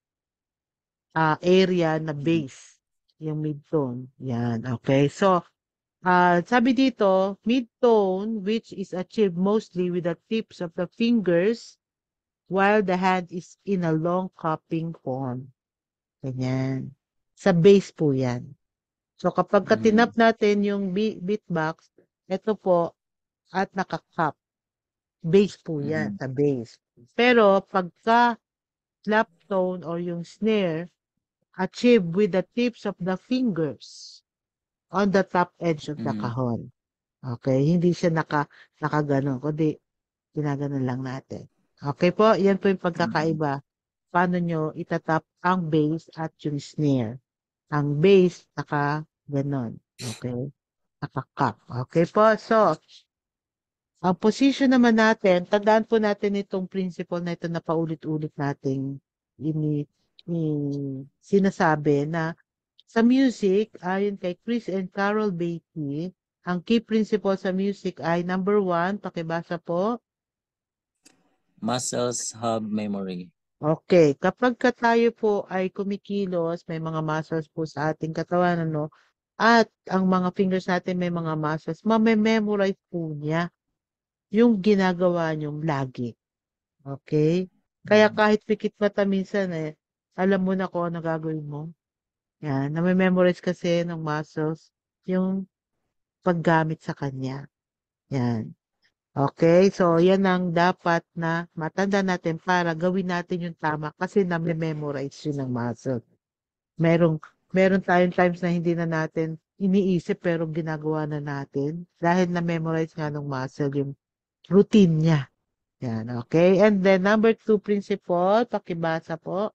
ah, area na bass. Yung mid-tone. Yan. Okay. So, ah, sabi dito, mid-tone, which is achieved mostly with the tips of the fingers while the hand is in a long cupping form. Ganyan. Sa bass po yan. So, kapag Mm. katinap natin yung beat, beatbox, ito po, at nakakap. Bass po yan, Mm. sa bass. Pero, pagka slap tone or yung snare, achieved with the tips of the fingers on the top edge of the Mm. kahon. Okay? Hindi siya naka, nakaganon, kundi ginaganon lang natin. Okay po? Yan po yung Mm. pagkakaiba. Paano nyo itatap ang bass at yung snare. Ang bass, naka ganon. Okay? Naka-cup. Okay po? So, ang position naman natin, tandaan po natin itong principle na ito na paulit-ulit nating ini, ini sinasabi na sa music, ayon kay Chris and Carol Beatty, ang key principle sa music ay number one, pakibasa po. Muscles have memory. Okay, kapag ka tayo po ay kumikilos, may mga muscles po sa ating katawan, ano, at ang mga fingers natin may mga muscles, mamememorize po niya yung ginagawa niyong lagi. Okay? Kaya Mm. kahit pikit mata minsan eh, alam mo na kung ano gagawin mo. Yan, nami-memorize kasi ng muscles yung paggamit sa kanya. Yan. Okay? So, yan ang dapat na matanda natin para gawin natin yung tama kasi na-memorize yun ng muscle. Merong, meron tayong times na hindi na natin iniisip pero ginagawa na natin dahil na-memorize nga ng muscle yung routine niya. Yan, okay? And then, number two principle, pakibasa po.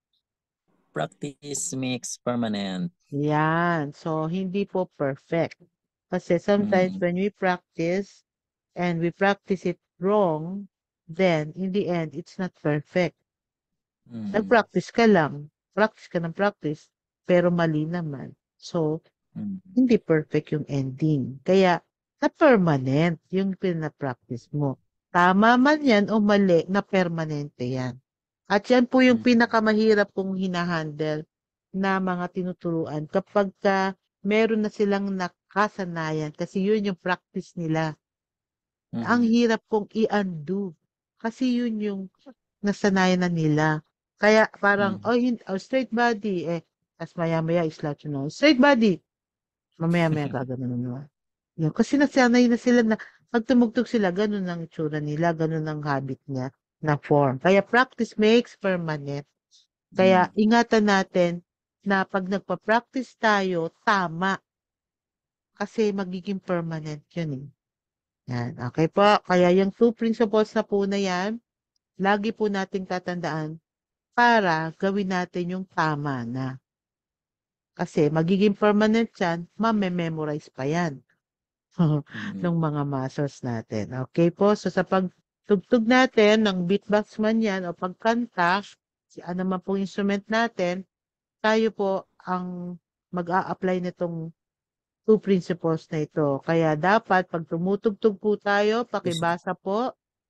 Practice makes permanent. Yan. So, hindi po perfect. Kasi sometimes Mm. when we practice and we practice it wrong, then in the end, it's not perfect. Mm. Nag-practice ka lang. Practice ka ng practice, pero mali naman. So, Mm. hindi perfect yung ending. Kaya, na permanent yung pinapractice mo. Tama man yan o mali, na permanente yan. At yan po yung Mm. pinakamahirap kong hinahandle na mga tinuturuan kapag ka meron na silang nakasanayan kasi yun yung practice nila. Ang Mm. hirap kong i-undo kasi yun yung nasanayan na nila. Kaya parang, Mm. oh, hin- oh straight body, eh, tas maya-maya islat yun, oh, straight body, mamaya-maya gagano naman. Yun, kasi nasanay na sila na pag tumugtog sila, ganun ang itsura nila, ganun ang habit niya na form. Kaya practice makes permanent. Kaya Mm. ingatan natin na pag nagpa-practice tayo, tama. Kasi magiging permanent yun eh. Yan. Okay po. Kaya yung two principles na po na yan, lagi po nating tatandaan para gawin natin yung tama na. Kasi magiging permanent yan, mamememorize pa yan Mm. ng mga muscles natin. Okay po? So sa pagtugtog natin ng beatbox man yan o pagkanta, si ano man pong instrument natin, tayo po ang mag-a-apply nitong two principles na ito. Kaya dapat pag tumutugtog po tayo, pakibasa po.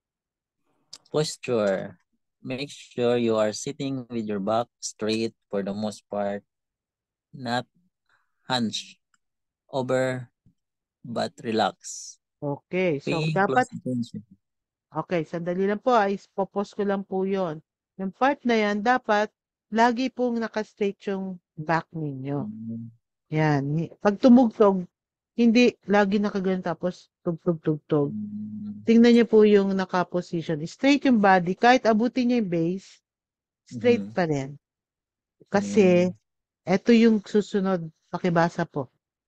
Posture. Make sure you are sitting with your back straight for the most part, not hunched over, but relax. Okay. So Pay dapat, close attention. okay, sandali lang po. Ay, popos ko lang po yon. Yung part na yan, dapat lagi pong naka-straight yung back ninyo. Mm. Yan. Hi- Pag tumugtog, hindi lagi nakaganyan tapos tugtog-tugtog. Mm. Tingnan niyo po yung naka-position. Straight yung body. Kahit abutin niya yung base, straight Mhm. pa rin. Kasi, Mm. eto yung susunod. Pakibasa po.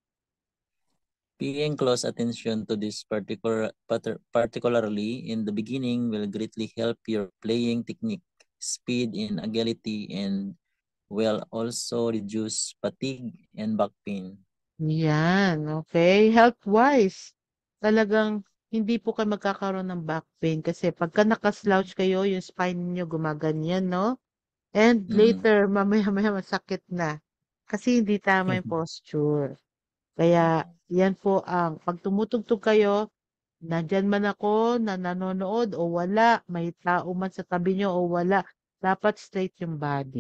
Paying close attention to this particular, patter- particularly in the beginning, will greatly help your playing technique, speed, and agility, and will also reduce fatigue and back pain. Yan, okay. Health-wise, talagang hindi po kayo magkakaroon ng back pain kasi pagka nakaslouch kayo, yung spine niyo gumaganyan, no? And Mm. later, mamaya-maya masakit na kasi hindi tama yung posture. Kaya, yan po ang, pag tumutugtog kayo, nandyan man ako na nanonood o wala, may tao man sa tabi nyo o wala, dapat straight yung body.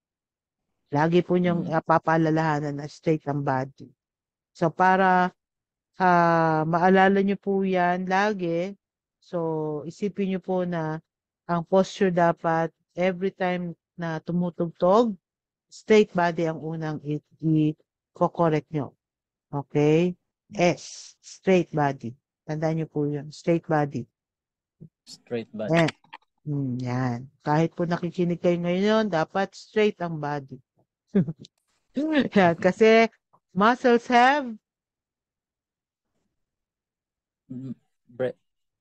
Lagi po niyong Mm. uh, papaalalahanan na straight ang body. So, para ah, maalala niyo po yan lagi. So, isipin niyo po na ang posture dapat every time na tumutugtog, straight body ang unang i- i-correct nyo. Okay? S, straight body. Tandaan niyo po yun, straight body. Straight back. Eh, hmm, yan. Kahit po nakikinig kayo ngayon, dapat straight ang body. Yan, kasi muscles have Mm. Bre-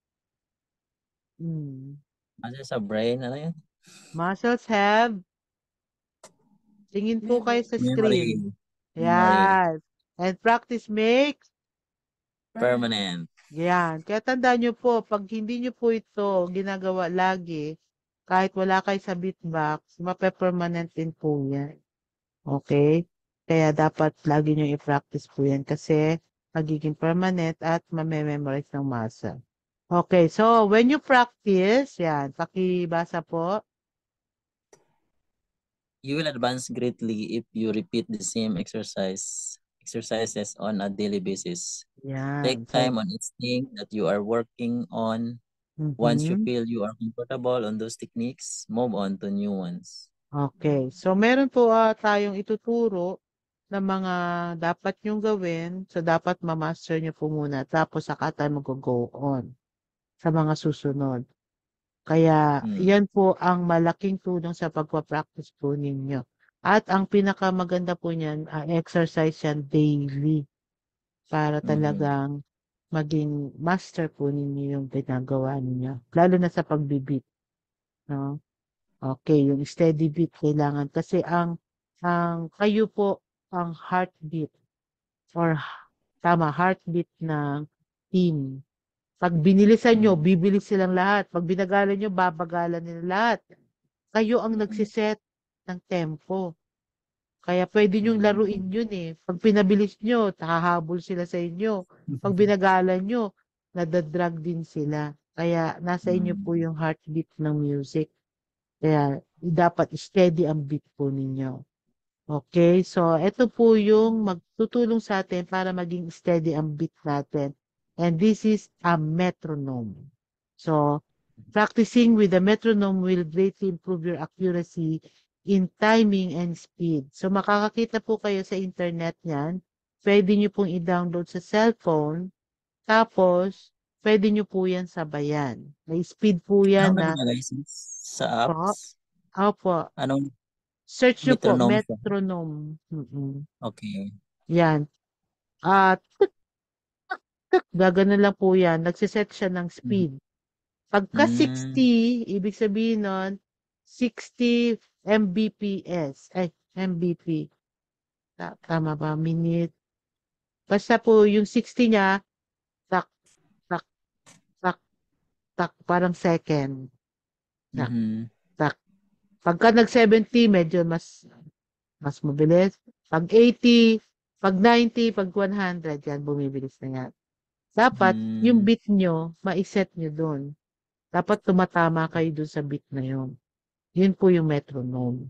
hmm, Ano sa brain? Ano yun? muscles have tingin po kayo sa screen. Memory. Memory. Yan. And practice makes Permanent. yan. Kaya tandaan nyo po, pag hindi nyo po ito ginagawa lagi, kahit wala kayo sa beatbox, mape-permanent din po yan. Okay? Kaya dapat lagi nyo i-practice po yan kasi magiging permanent at mamememorize ng muscle. Okay, so when you practice, yan, pakibasa po. You will advance greatly if you repeat the same exercise exercises on a daily basis. Take Yan. So, time on each thing that you are working on. Once you mhm. feel you are comfortable on those techniques, move on to new ones. Okay. So, meron po ah, tayong ituturo na mga dapat nyong gawin. So, dapat ma-master nyo po muna. Tapos, saka tayo mag-go on. sa mga susunod. Kaya Mm. yan po ang malaking tulong sa pagpa-practice po ninyo. At ang pinakamaganda po niyan, ah, exercise yan daily para Mm. talagang maging master po ninyo yung ginagawa ninyo. Lalo na sa pagbibit, no? Okay, yung steady beat kailangan kasi ang ang kayo po ang heartbeat or tama, heartbeat ng team. Pag binilisan nyo, Mm. bibilis silang lahat. Pag binagalan nyo, babagalan nila lahat. Kayo ang Mm. nagsiset ng tempo. Kaya pwede nyong Mm. laruin yun eh. Pag pinabilis nyo, hahabol sila sa inyo. Pag binagalan nyo, nadadrag din sila. Kaya nasa inyo po Mm. yung heartbeat ng music. Kaya dapat steady ang beat po ninyo. Okay, so ito po yung magtutulong sa atin para maging steady ang beat natin. And this is a metronome. So, practicing with the metronome will greatly improve your accuracy in timing and speed. So, makakakita po kayo sa internet niyan. Pwede nyo pong i-download sa cellphone. Tapos, pwede nyo po yan sabayan. May speed po Ano yan ano na, niya guys? Sa po, apps? opo, Anong search nyo po, metronome siya? metronome. Mm-mm. Okay. Yan. At gaganon lang po yan. Nagsiset siya ng Mm. speed. Pagka Mm. sixty, ibig sabihin nun, sixty Mbps. Ay, M B P. Ta- Tama ba? Minute. Basta po yung sixty niya, tak, tak, tak, tak, parang second. Tak, Mhm. tak. Pagka nag-seventy, medyo mas, mas mabilis. Pag eighty, pag ninety, pag one hundred, yan, bumibilis na yan. Dapat, yung Mm. beat nyo, maiset nyo doon. Dapat tumatama kayo doon sa beat na yun. Yun po yung metronome.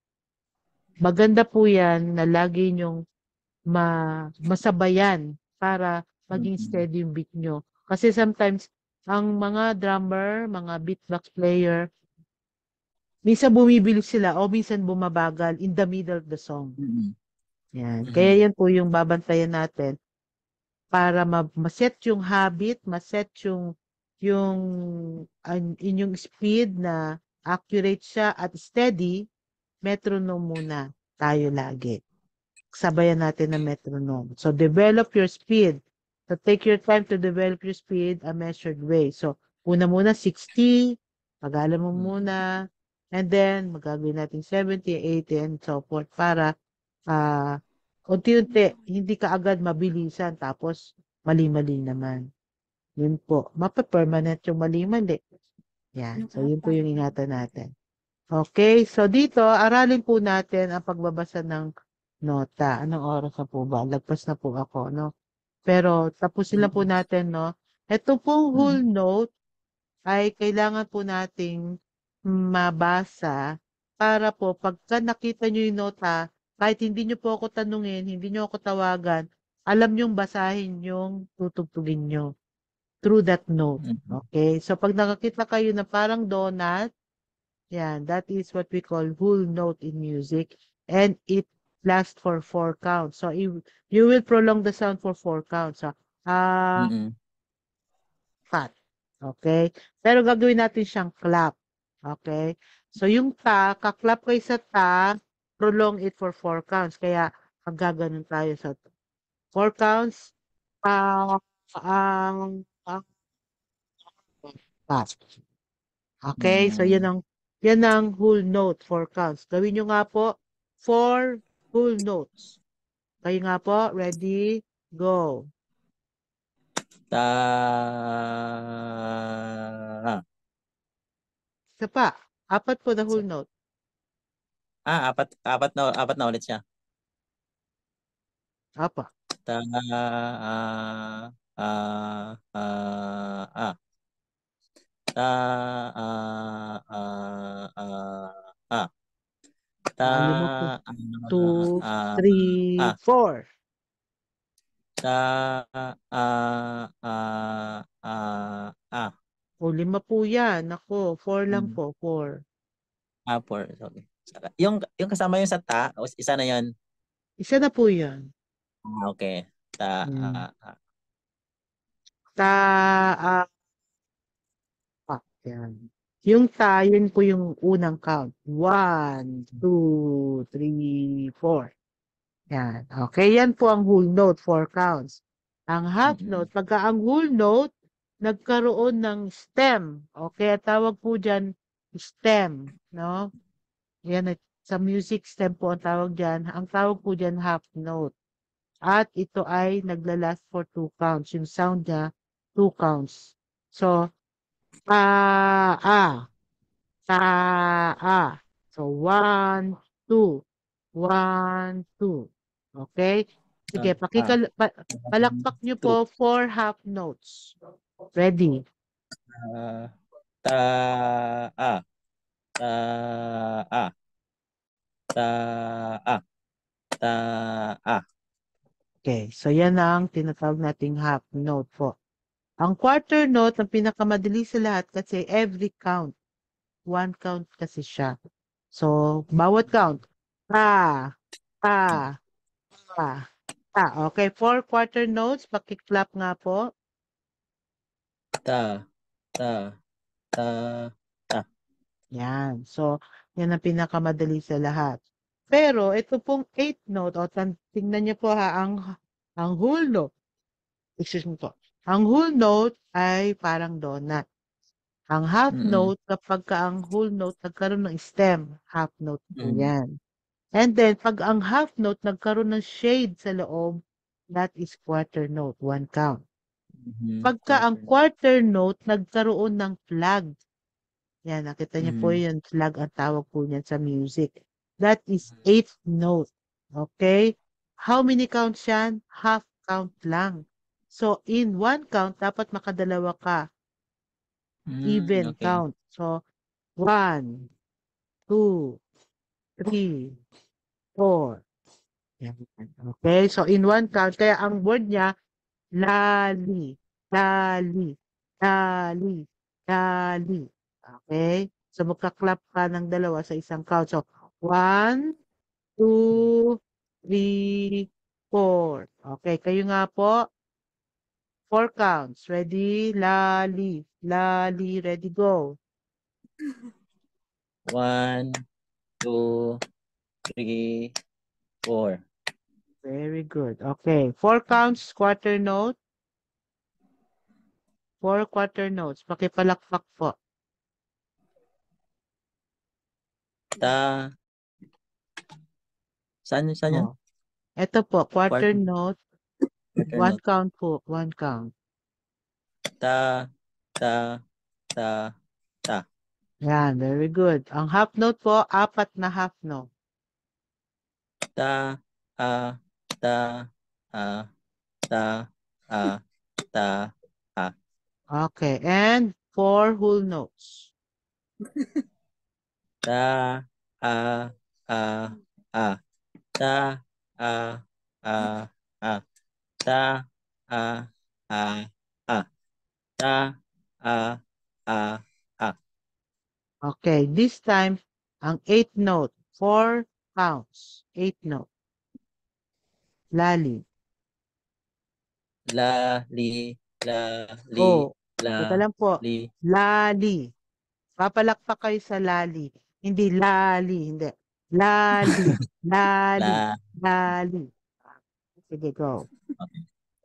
Maganda po yan na lagi nyong ma masabayan para maging Mm. steady yung beat nyo. Kasi sometimes, ang mga drummer, mga beatbox player, minsan bumibilis sila o minsan bumabagal in the middle of the song. Mm. Yan. Mhm. Kaya yan po yung babantayan natin para ma- maset yung habit, maset yung yung an- inyong speed na accurate siya at steady, metronome muna tayo lagi. Sabayan natin ng metronome. So, develop your speed. So, take your time to develop your speed a measured way. So, una muna sixty, pagalan mo Mm. muna, and then magagawin natin seventy, eighty, and so forth para ah unti-unti, hindi ka agad mabilisan tapos mali-mali naman. Yun po. Mapa-permanent yung mali-mali. Yan. So, yun po yung ingatan natin. Okay. So, dito, aralin po natin ang pagbabasa ng nota. Anong oras na po ba? Lagpas na po ako, no? Pero, tapusin lang po natin, no? Ito pong whole Mm. note ay kailangan po nating mabasa para po pagka nakita nyo yung nota, kahit hindi nyo po ako tanungin, hindi nyo ako tawagan, alam nyong basahin yung tutugtugin nyo through that note. Mm. Okay? So, pag nakakita kayo na parang donut, yan, that is what we call whole note in music. And it lasts for four counts. So, you, you will prolong the sound for four counts. So, ah, Mm. fat. Okay? Pero gagawin natin siyang clap. Okay? So, yung ta, kaklap kayo sa ta, prolong it for four counts. Kaya, magaganon tayo sa four counts. Ah, ang, ang, fat. Okay? So, yan Mm. ang, yan ang whole note, four counts. Gawin nyo nga po, four whole notes. Kayo nga po, ready, go. Ta. Isa pa, apat po na whole So, note. ah, apat apat na apat na ulit siya. Apa. Ta ah ah ah ah. Ta ah ah ah ah. Ta Ah, lima po. ah Two, ah three, ah. four. Ta ah ah ah ah. O, lima po yan. Ako, four lang Mm. po, four. Ah, four. Okay. Saka- Yung yung kasama yung sa ta, o isa na yan. Isa na po yan. Ah, okay. Ta Hmm. ah ah. Ta, ah, Yan. Yung ta, yun po yung unang count. One, two, three, four. Yan. Okay, yan po ang whole note, four counts. Ang half Mm-mm. note, pagka ang whole note, nagkaroon ng stem. Okay, tawag po dyan stem, no? Yan, eh, sa music stem po ang tawag dyan. Ang tawag po dyan half note. At ito ay naglalast for two counts. Yung sound niya, two counts. So, ta, a, ta, a. So, one, two. One, two. Okay? Sige, Ah, pakikal, pa, palakpak nyo two. po four half notes. Ready? Ah, ta, a, ta, a, ta, a, ta, a. Okay, so yan ang tinatawag nating half note po. Ang quarter note, ang pinakamadali sa lahat kasi every count. One count kasi siya. So, bawat count. Ta, ta, ta, ta. Okay, four quarter notes. Pakiklap nga po. Ta, ta, ta, ta. Yan. So, yan ang pinakamadali sa lahat. Pero, ito pong eighth note, o tan- tingnan niyo po ha, ang, ang whole note. Excuse me po. Ang whole note ay parang donut. Ang half Mm-mm. note, kapag ka ang whole note nagkaroon ng stem, half note po Mm. yan. And then, pag ang half note nagkaroon ng shade sa loob, that is quarter note, one count. Mhm. Pagka ang Quarter. quarter note nagkaroon ng flag, yan, nakita niyo po Mhm. yun, flag ang tawag po niyan sa music. That is eighth note. Okay? How many counts yan? Half count lang. So, in one count, dapat makadalawa ka. Mm, Even okay. count. So, one, two, three, four. Yan. Okay? So, in one count, kaya ang word niya, lali, lali, lali, lali. Okay? So, magka-clap ka ng dalawa sa isang count. So, one, two, three, four. Okay, kayo nga po. Four counts. Ready? Lali, lali, ready, go. One, two, three, four. Very good. Okay, four counts, quarter note. Four quarter notes. Pakipalakpak po. Ta. Saan, saan yun? Oh. Ito po, quarter Quarter. note. Quarter One note. count po, one count. Ta, ta, ta, ta. Yan, very good. Ang half note po, apat na half note. Ta, a, ta, a, ta, a, ta, a. Okay, and four whole notes. Ta, a, a, a. Ta, a, a, a. Ta, a, a, a. Ta, a, a, a. Okay, this time, ang eighth note, four counts. Eighth note. Lali. La, li, la, li, Oh, la, teka lang po. li. Lali. Papalakpak kayo sa lali. Hindi lali, hindi. Lali, lali, La, lali. Sige, go. okay.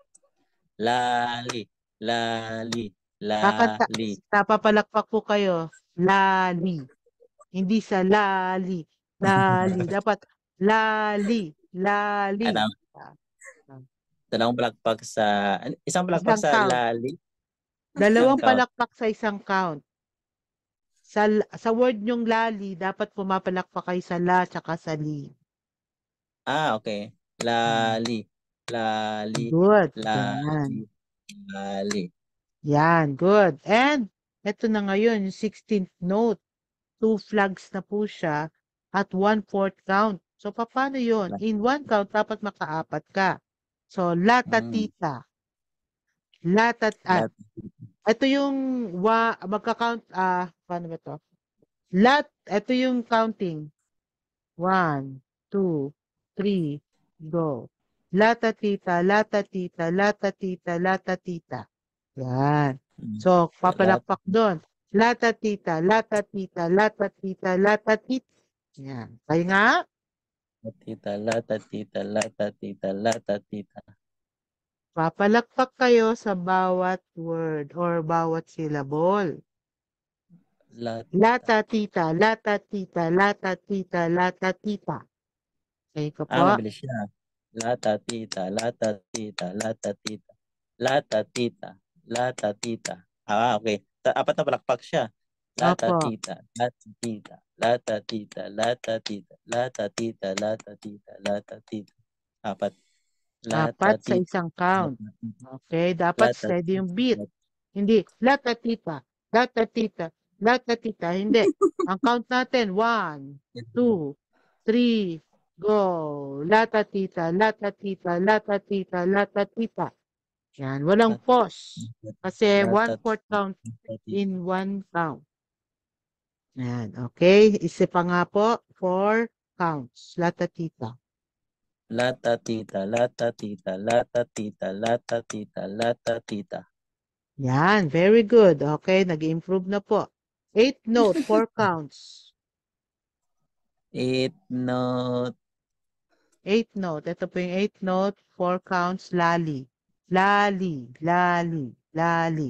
Lali, lali, Kakanta, lali. papalakpak po kayo. Lali. Hindi sa lali. Lali. Dapat lali, lali. Ano? Dalawang palakpak sa, isang palakpak Isang sa count. lali. Dalawang Isang count. palakpak sa isang count. Sa, sa word nyong lali, dapat pumapalakpak kayo sa la tsaka sa li. Ah, okay. Lali, lali, Good. lali, Yan. lali. Yan, good. And, eto na ngayon, yung sixteenth note. Two flags na po siya at one-fourth count. So, paano yun? In one count, dapat makaapat ka. So, la Mm. tatita. La tat at. Lat, Ito yung wa, magka-count, ah, paano ba to? Lat, ito yung counting. One, two, three, go. La tatita, la tatita, la tatita, la tatita. Yan. mm. So, Lat, papalakpak doon. Latatita, latatita, latatita, latatita. Yan. Kayo nga. Tita, lata, tita, lata, tita, lata, tita. Papalakpak kayo sa bawat word or bawat syllable. Lata. Latatita, latatita, latatita, latatita. Okay ko Ah, po. mabilis siya. Lata, tita, lata, tita, lata, tita. Lata, tita, lata, tita. Ah, okay. Ta- apat na palakpak siya. Lata, Opo. tita, lata, tita, lata, tita, lata, tita, lata, tita, lata, tita, lata, tita. Apat. Lata, Apat sa tita, isang count. lata, tita, Okay, dapat lata, steady yung tita, beat. lata. Hindi, latatita, latatita, latatita. Hindi. Ang count natin, one, two, three, go. Latatita, latatita, latatita, latatita. Yan, walang Lata, pause. Kasi lata, one-fourth count lata, tita. in one count. Yan, okay. Isa pa nga po, four counts. Latatita. Lata, tita, lata, tita, lata, tita, lata, tita, lata, tita. Yan, very good. Okay, nag-improve na po. Eighth note, four counts. Eight note, Eighth note. Ito po yung eighth note, four counts, lali. Lali, lali, lali.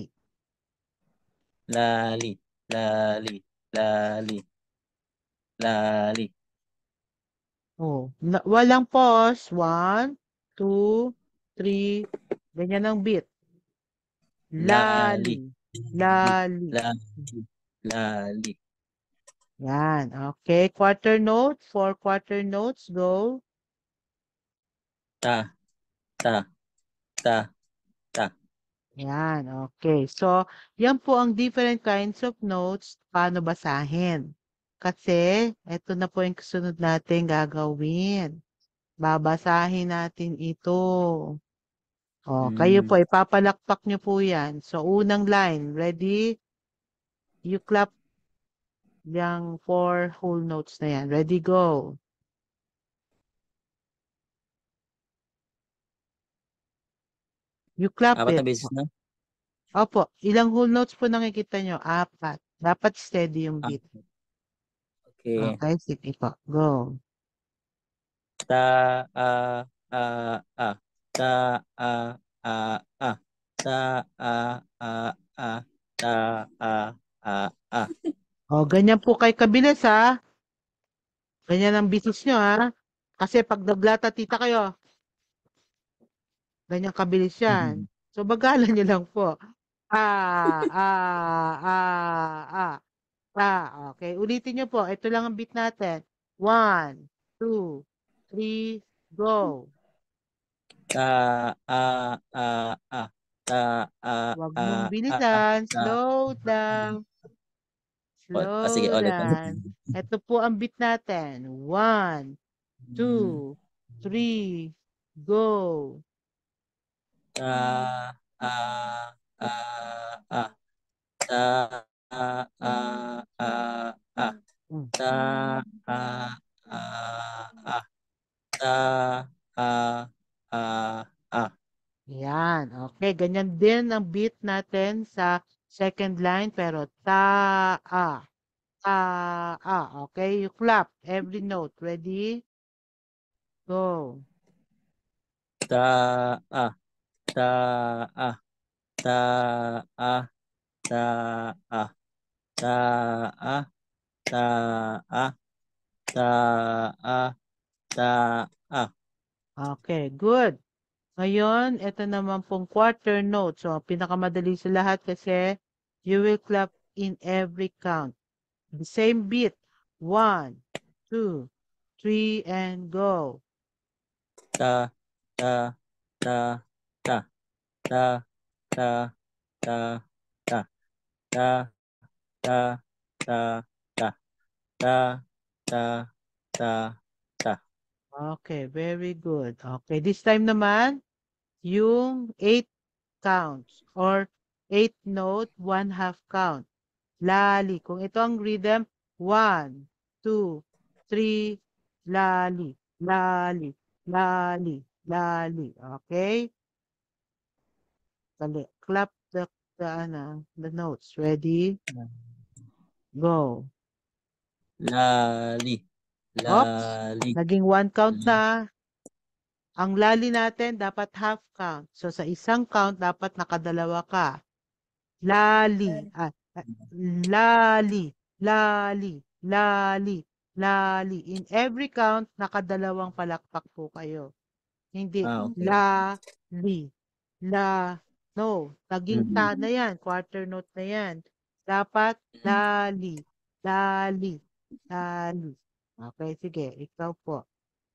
lali, lali, lali, lali. Oh, na- walang pause. One, two, three. Ganyan ang beat. Lali, Lali, lali. lali, lali. Yan, okay. Quarter note, four quarter notes, go. Ta, ta, ta, ta. Yan, okay. So, yan po ang different kinds of notes, paano basahin. Kasi, ito na po yung kasunod natin gagawin. Babasahin natin ito. O, kayo po, Hmm. ipapalakpak nyo po yan. So, unang line, ready? You clap yung four whole notes na yan. Ready, go. You clap Apat na it. beses na? Opo, ilang whole notes po nakikita nyo? Apat. Dapat steady yung beat. Apat. Okay. Okay, sige po. Go. Ta, a, a, a. Ta, a, a, a. Ta, a, a, a. Ta, a, a, a. O, ganyan po kay kabilis ha. Ganyan ang bisis nyo ha. Kasi pag naglata tita kayo, ganyan kabilis yan. So, bagalan nyo lang po. Ah, ah, ah, ah. Ah, okay. Ulitin nyo po. Ito lang ang beat natin. One, two, three, go. Ta, a, a, a. Ta, a, Huwag a, mong a. bilisan. Ta, Slow lang. O- ah, sige, Slow ulit. ulit. lang. Ito po ang beat natin. One, two, three, go. Ta, a, a, a. Ta, a, a, a, a. Hmm. Ta, a, a, a. Ta, a, a, a. Yan. Okay. Ganyan din ang beat natin sa second line. Pero ta, a. Ta, a. Okay. You clap every note. Ready? Go. Ta, a. Ta, a. Ta, a. Ta, a. Ta, a. Ta, a. Ta, a. Ta, a. Okay. Good. Ngayon, ito naman pong quarter note. So, pinakamadali sa lahat kasi you will clap in every count. The same beat. One, two, three, and go. Ta, ta, ta, ta. Ta, ta, ta, ta. Ta, ta, ta, ta. Ta, ta, ta, ta. Okay, very good. Okay, this time naman, yung eight counts or eight note, one half count. Lali. Kung ito ang rhythm, one, two, three, lali, lali, lali, lali. Okay? Dali. Clap the, the, ano, the notes. Ready? Go. Lali. Oops. Lali. Naging one count na. Ang lali natin dapat half count. So sa isang count dapat nakadalawa ka. Lali. Ah, ah, lali. Lali. Lali. Lali. In every count, nakadalawang palakpak po kayo. Hindi. Ah, okay. La. Li. La. No. Naging Mhm. ta na yan. Quarter note na yan. Dapat lali. Lali. Lali. Okay, sige. Ikaw po.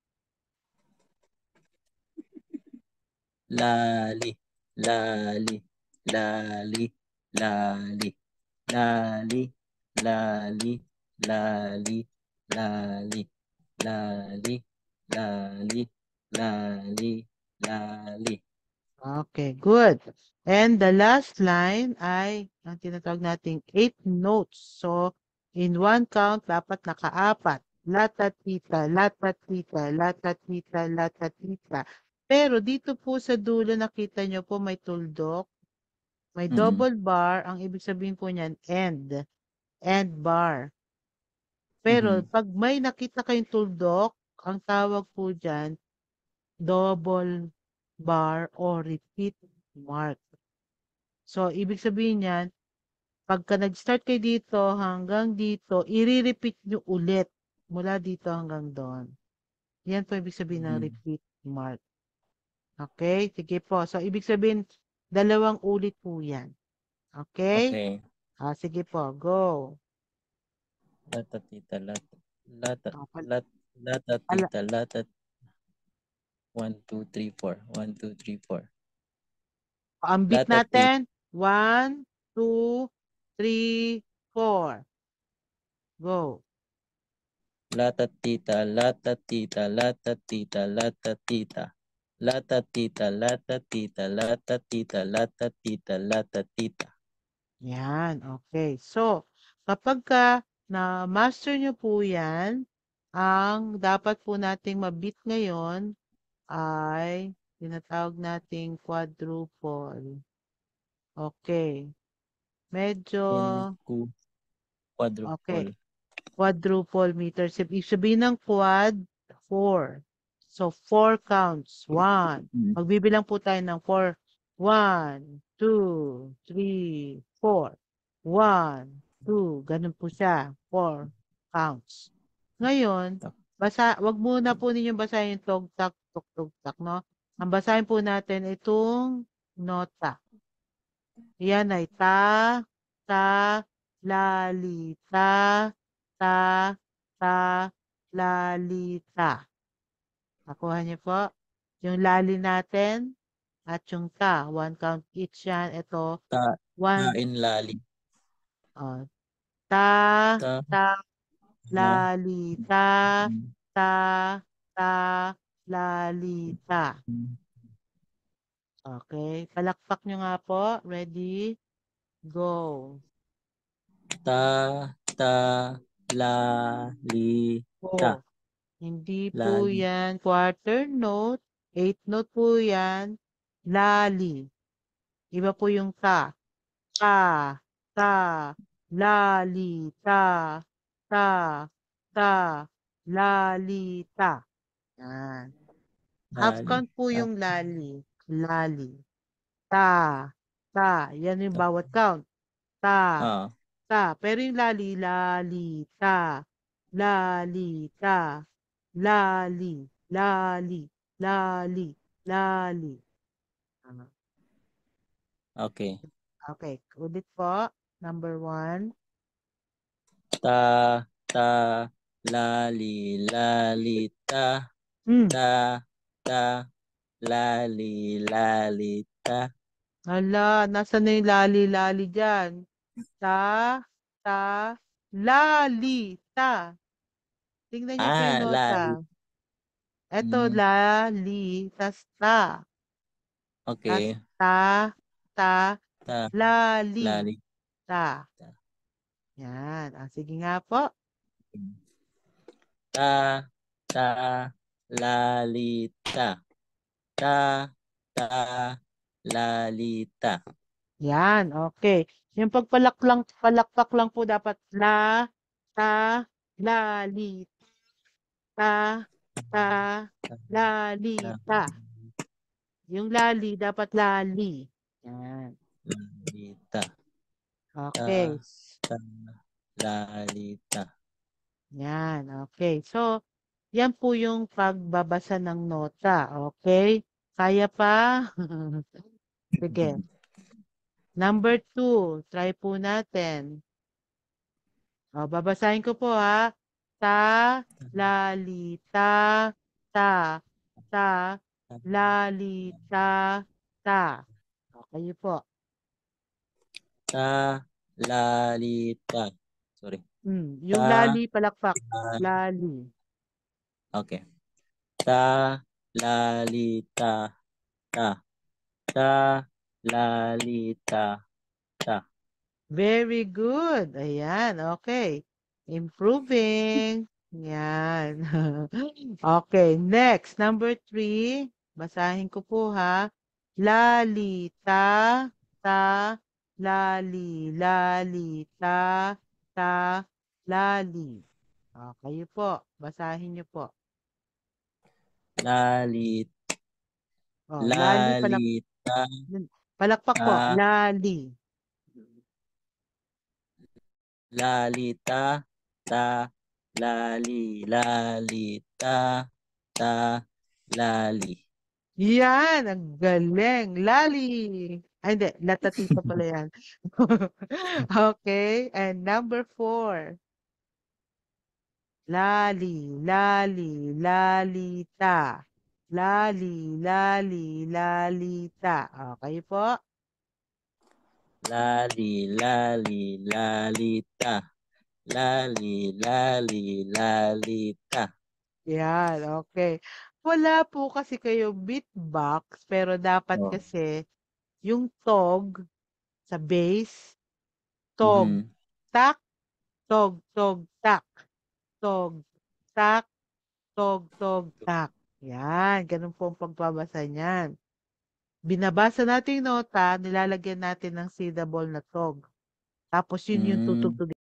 Lali. Lali. Lali. Lali. Lali. Lali. Lali. Lali. Lali. Lali. Lali. Lali. Okay, good. And the last line ay ang tinatawag nating eight notes. So, in one count, dapat nakaapat. Latatita, latatita, latatita, latatita. Pero dito po sa dulo, nakita nyo po may tuldok, may Mhm. double bar. Ang ibig sabihin po niyan, end. End bar. Pero Mhm. pag may nakita kayong tuldok, ang tawag po dyan, double bar or repeat mark. So, ibig sabihin niyan, pagka nag-start kayo dito hanggang dito, i-repeat nyo ulit mula dito hanggang doon. Yan po ibig sabihin ng Mhm. repeat mark. Okay? Sige po. So, ibig sabihin, dalawang ulit po yan. Okay? Okay. Ah, sige po. Go. Latatita. Lat. Lata. Ah, pal- Lat. ala- Latatita. Latat. One, two, three, four. One, two, three, four. ang beat Latatita. natin. One, two, three, four. Go. Latatita. Latatita. Latatita. Latatita. Latatita. Latatita. Latatita. Latatita. Latatita. Yan, okay. So, kapag ka na-master nyo po yan, ang dapat po nating mabit ngayon ay tinatawag nating quadruple. Okay. Medyo, Kunku. Quadruple. okay. Quadruple meters. Ibig sabihin ng quad, four. So, four counts. One. Mhm. Magbibilang po tayo ng four. One, two, three, four. One, two. Ganun po siya. Four counts. Ngayon, basa, wag muna po ninyong basahin yung tog-tak, tuk-tuk-tak, no? Ang basahin po natin itong nota. Yan ay ta, ta, lalita, ta, ta, lalita. Nakuha niyo po? Yung lali natin at yung ta. One count each yan. Ito, Ta. Ta one. in lali. Oh, ta, Ta. ta, Ta. lalita, Mhm. ta, ta, lalita. Okay. Palakpak nyo nga po. Ready? Go. Ta. Ta. La. Li. Ta. Oh. Hindi po Lali. yan quarter note. Eighth note po yan. Lali. Iba po yung ta. Ta. Ta. Lali. Ta. Ta. Ta. Lali. Ta. Yan. Half Lali. count po Ta. yung lali. Lali. Ta. Ta. Yan yung bawat count. Ta. Ah. Ta. Pero yung lali. Lali. Ta. Lali. Ta. Lali, lali, lali, lali. Tama. Okay. Okay, ulit po. Number one. Ta. Ta. Lali. Lali. Ta. Hmm. Ta. Ta. Lali. Lali. Ta. Hala, nasa na yung lali, lali dyan? Ta, ta, lali, ta. Tingnan niyo po yung Ah, nota. lali. Eto, Mm. lali, tas ta. Tas Okay. ta, ta, Ta. lali, Lali. ta. Ta. Yan. Ah, sige nga po. Ta. Ta. Lali. Ta. Ta. Ta. Lali. Ta. Yan, okay. Yung pagpalak lang, palakpak lang po dapat la, ta, la, li, ta, ta, la, li, ta. Yung lali, dapat lali. Yan. Lalita. Okay. Ta, lalita. Yan, okay. So, yan po yung pagbabasa ng nota. Okay? Kaya pa? Sige. Number two, try po natin. O, babasahin ko po ha. Ta, lalita, ta, ta, lalita, ta. Okay po. Ta, lalita. Sorry. Hmm, yung Ta, lali, palakpak. Lali. okay. Ta, lalita, ta. Ta, lalita, ta. Very good. Ayan, okay. Improving. Yan. Okay, next. Number three. Basahin ko po ha. Lali, ta, ta, lali, lali, ta, ta, lali. Okay po. Basahin niyo po. Lalit, Oh, lali, palak lalita, palakpak po. ta, Lali. lalita, ta, lali, lalita, ta, lali. Yan, ang galing. Lali. Ay, hindi. Latatito pala yan. Okay. And number four. Lali, lali, lalita. Lali, lali, lalita. Okay po. Lali, lali, lalita. Lali, lali, lalita. Yan, okay. Wala po kasi kayo beatbox, pero dapat Oh. kasi yung tog sa bass, tog, Mhm. tak, tog, tog, tak, tog, tak, tog, tog, tak. Yan, ganun po ang pagbabasa niyan. Binabasa natin yung nota, nilalagyan natin ng syllable na tog. Tapos yun yung Mm. tutugtugin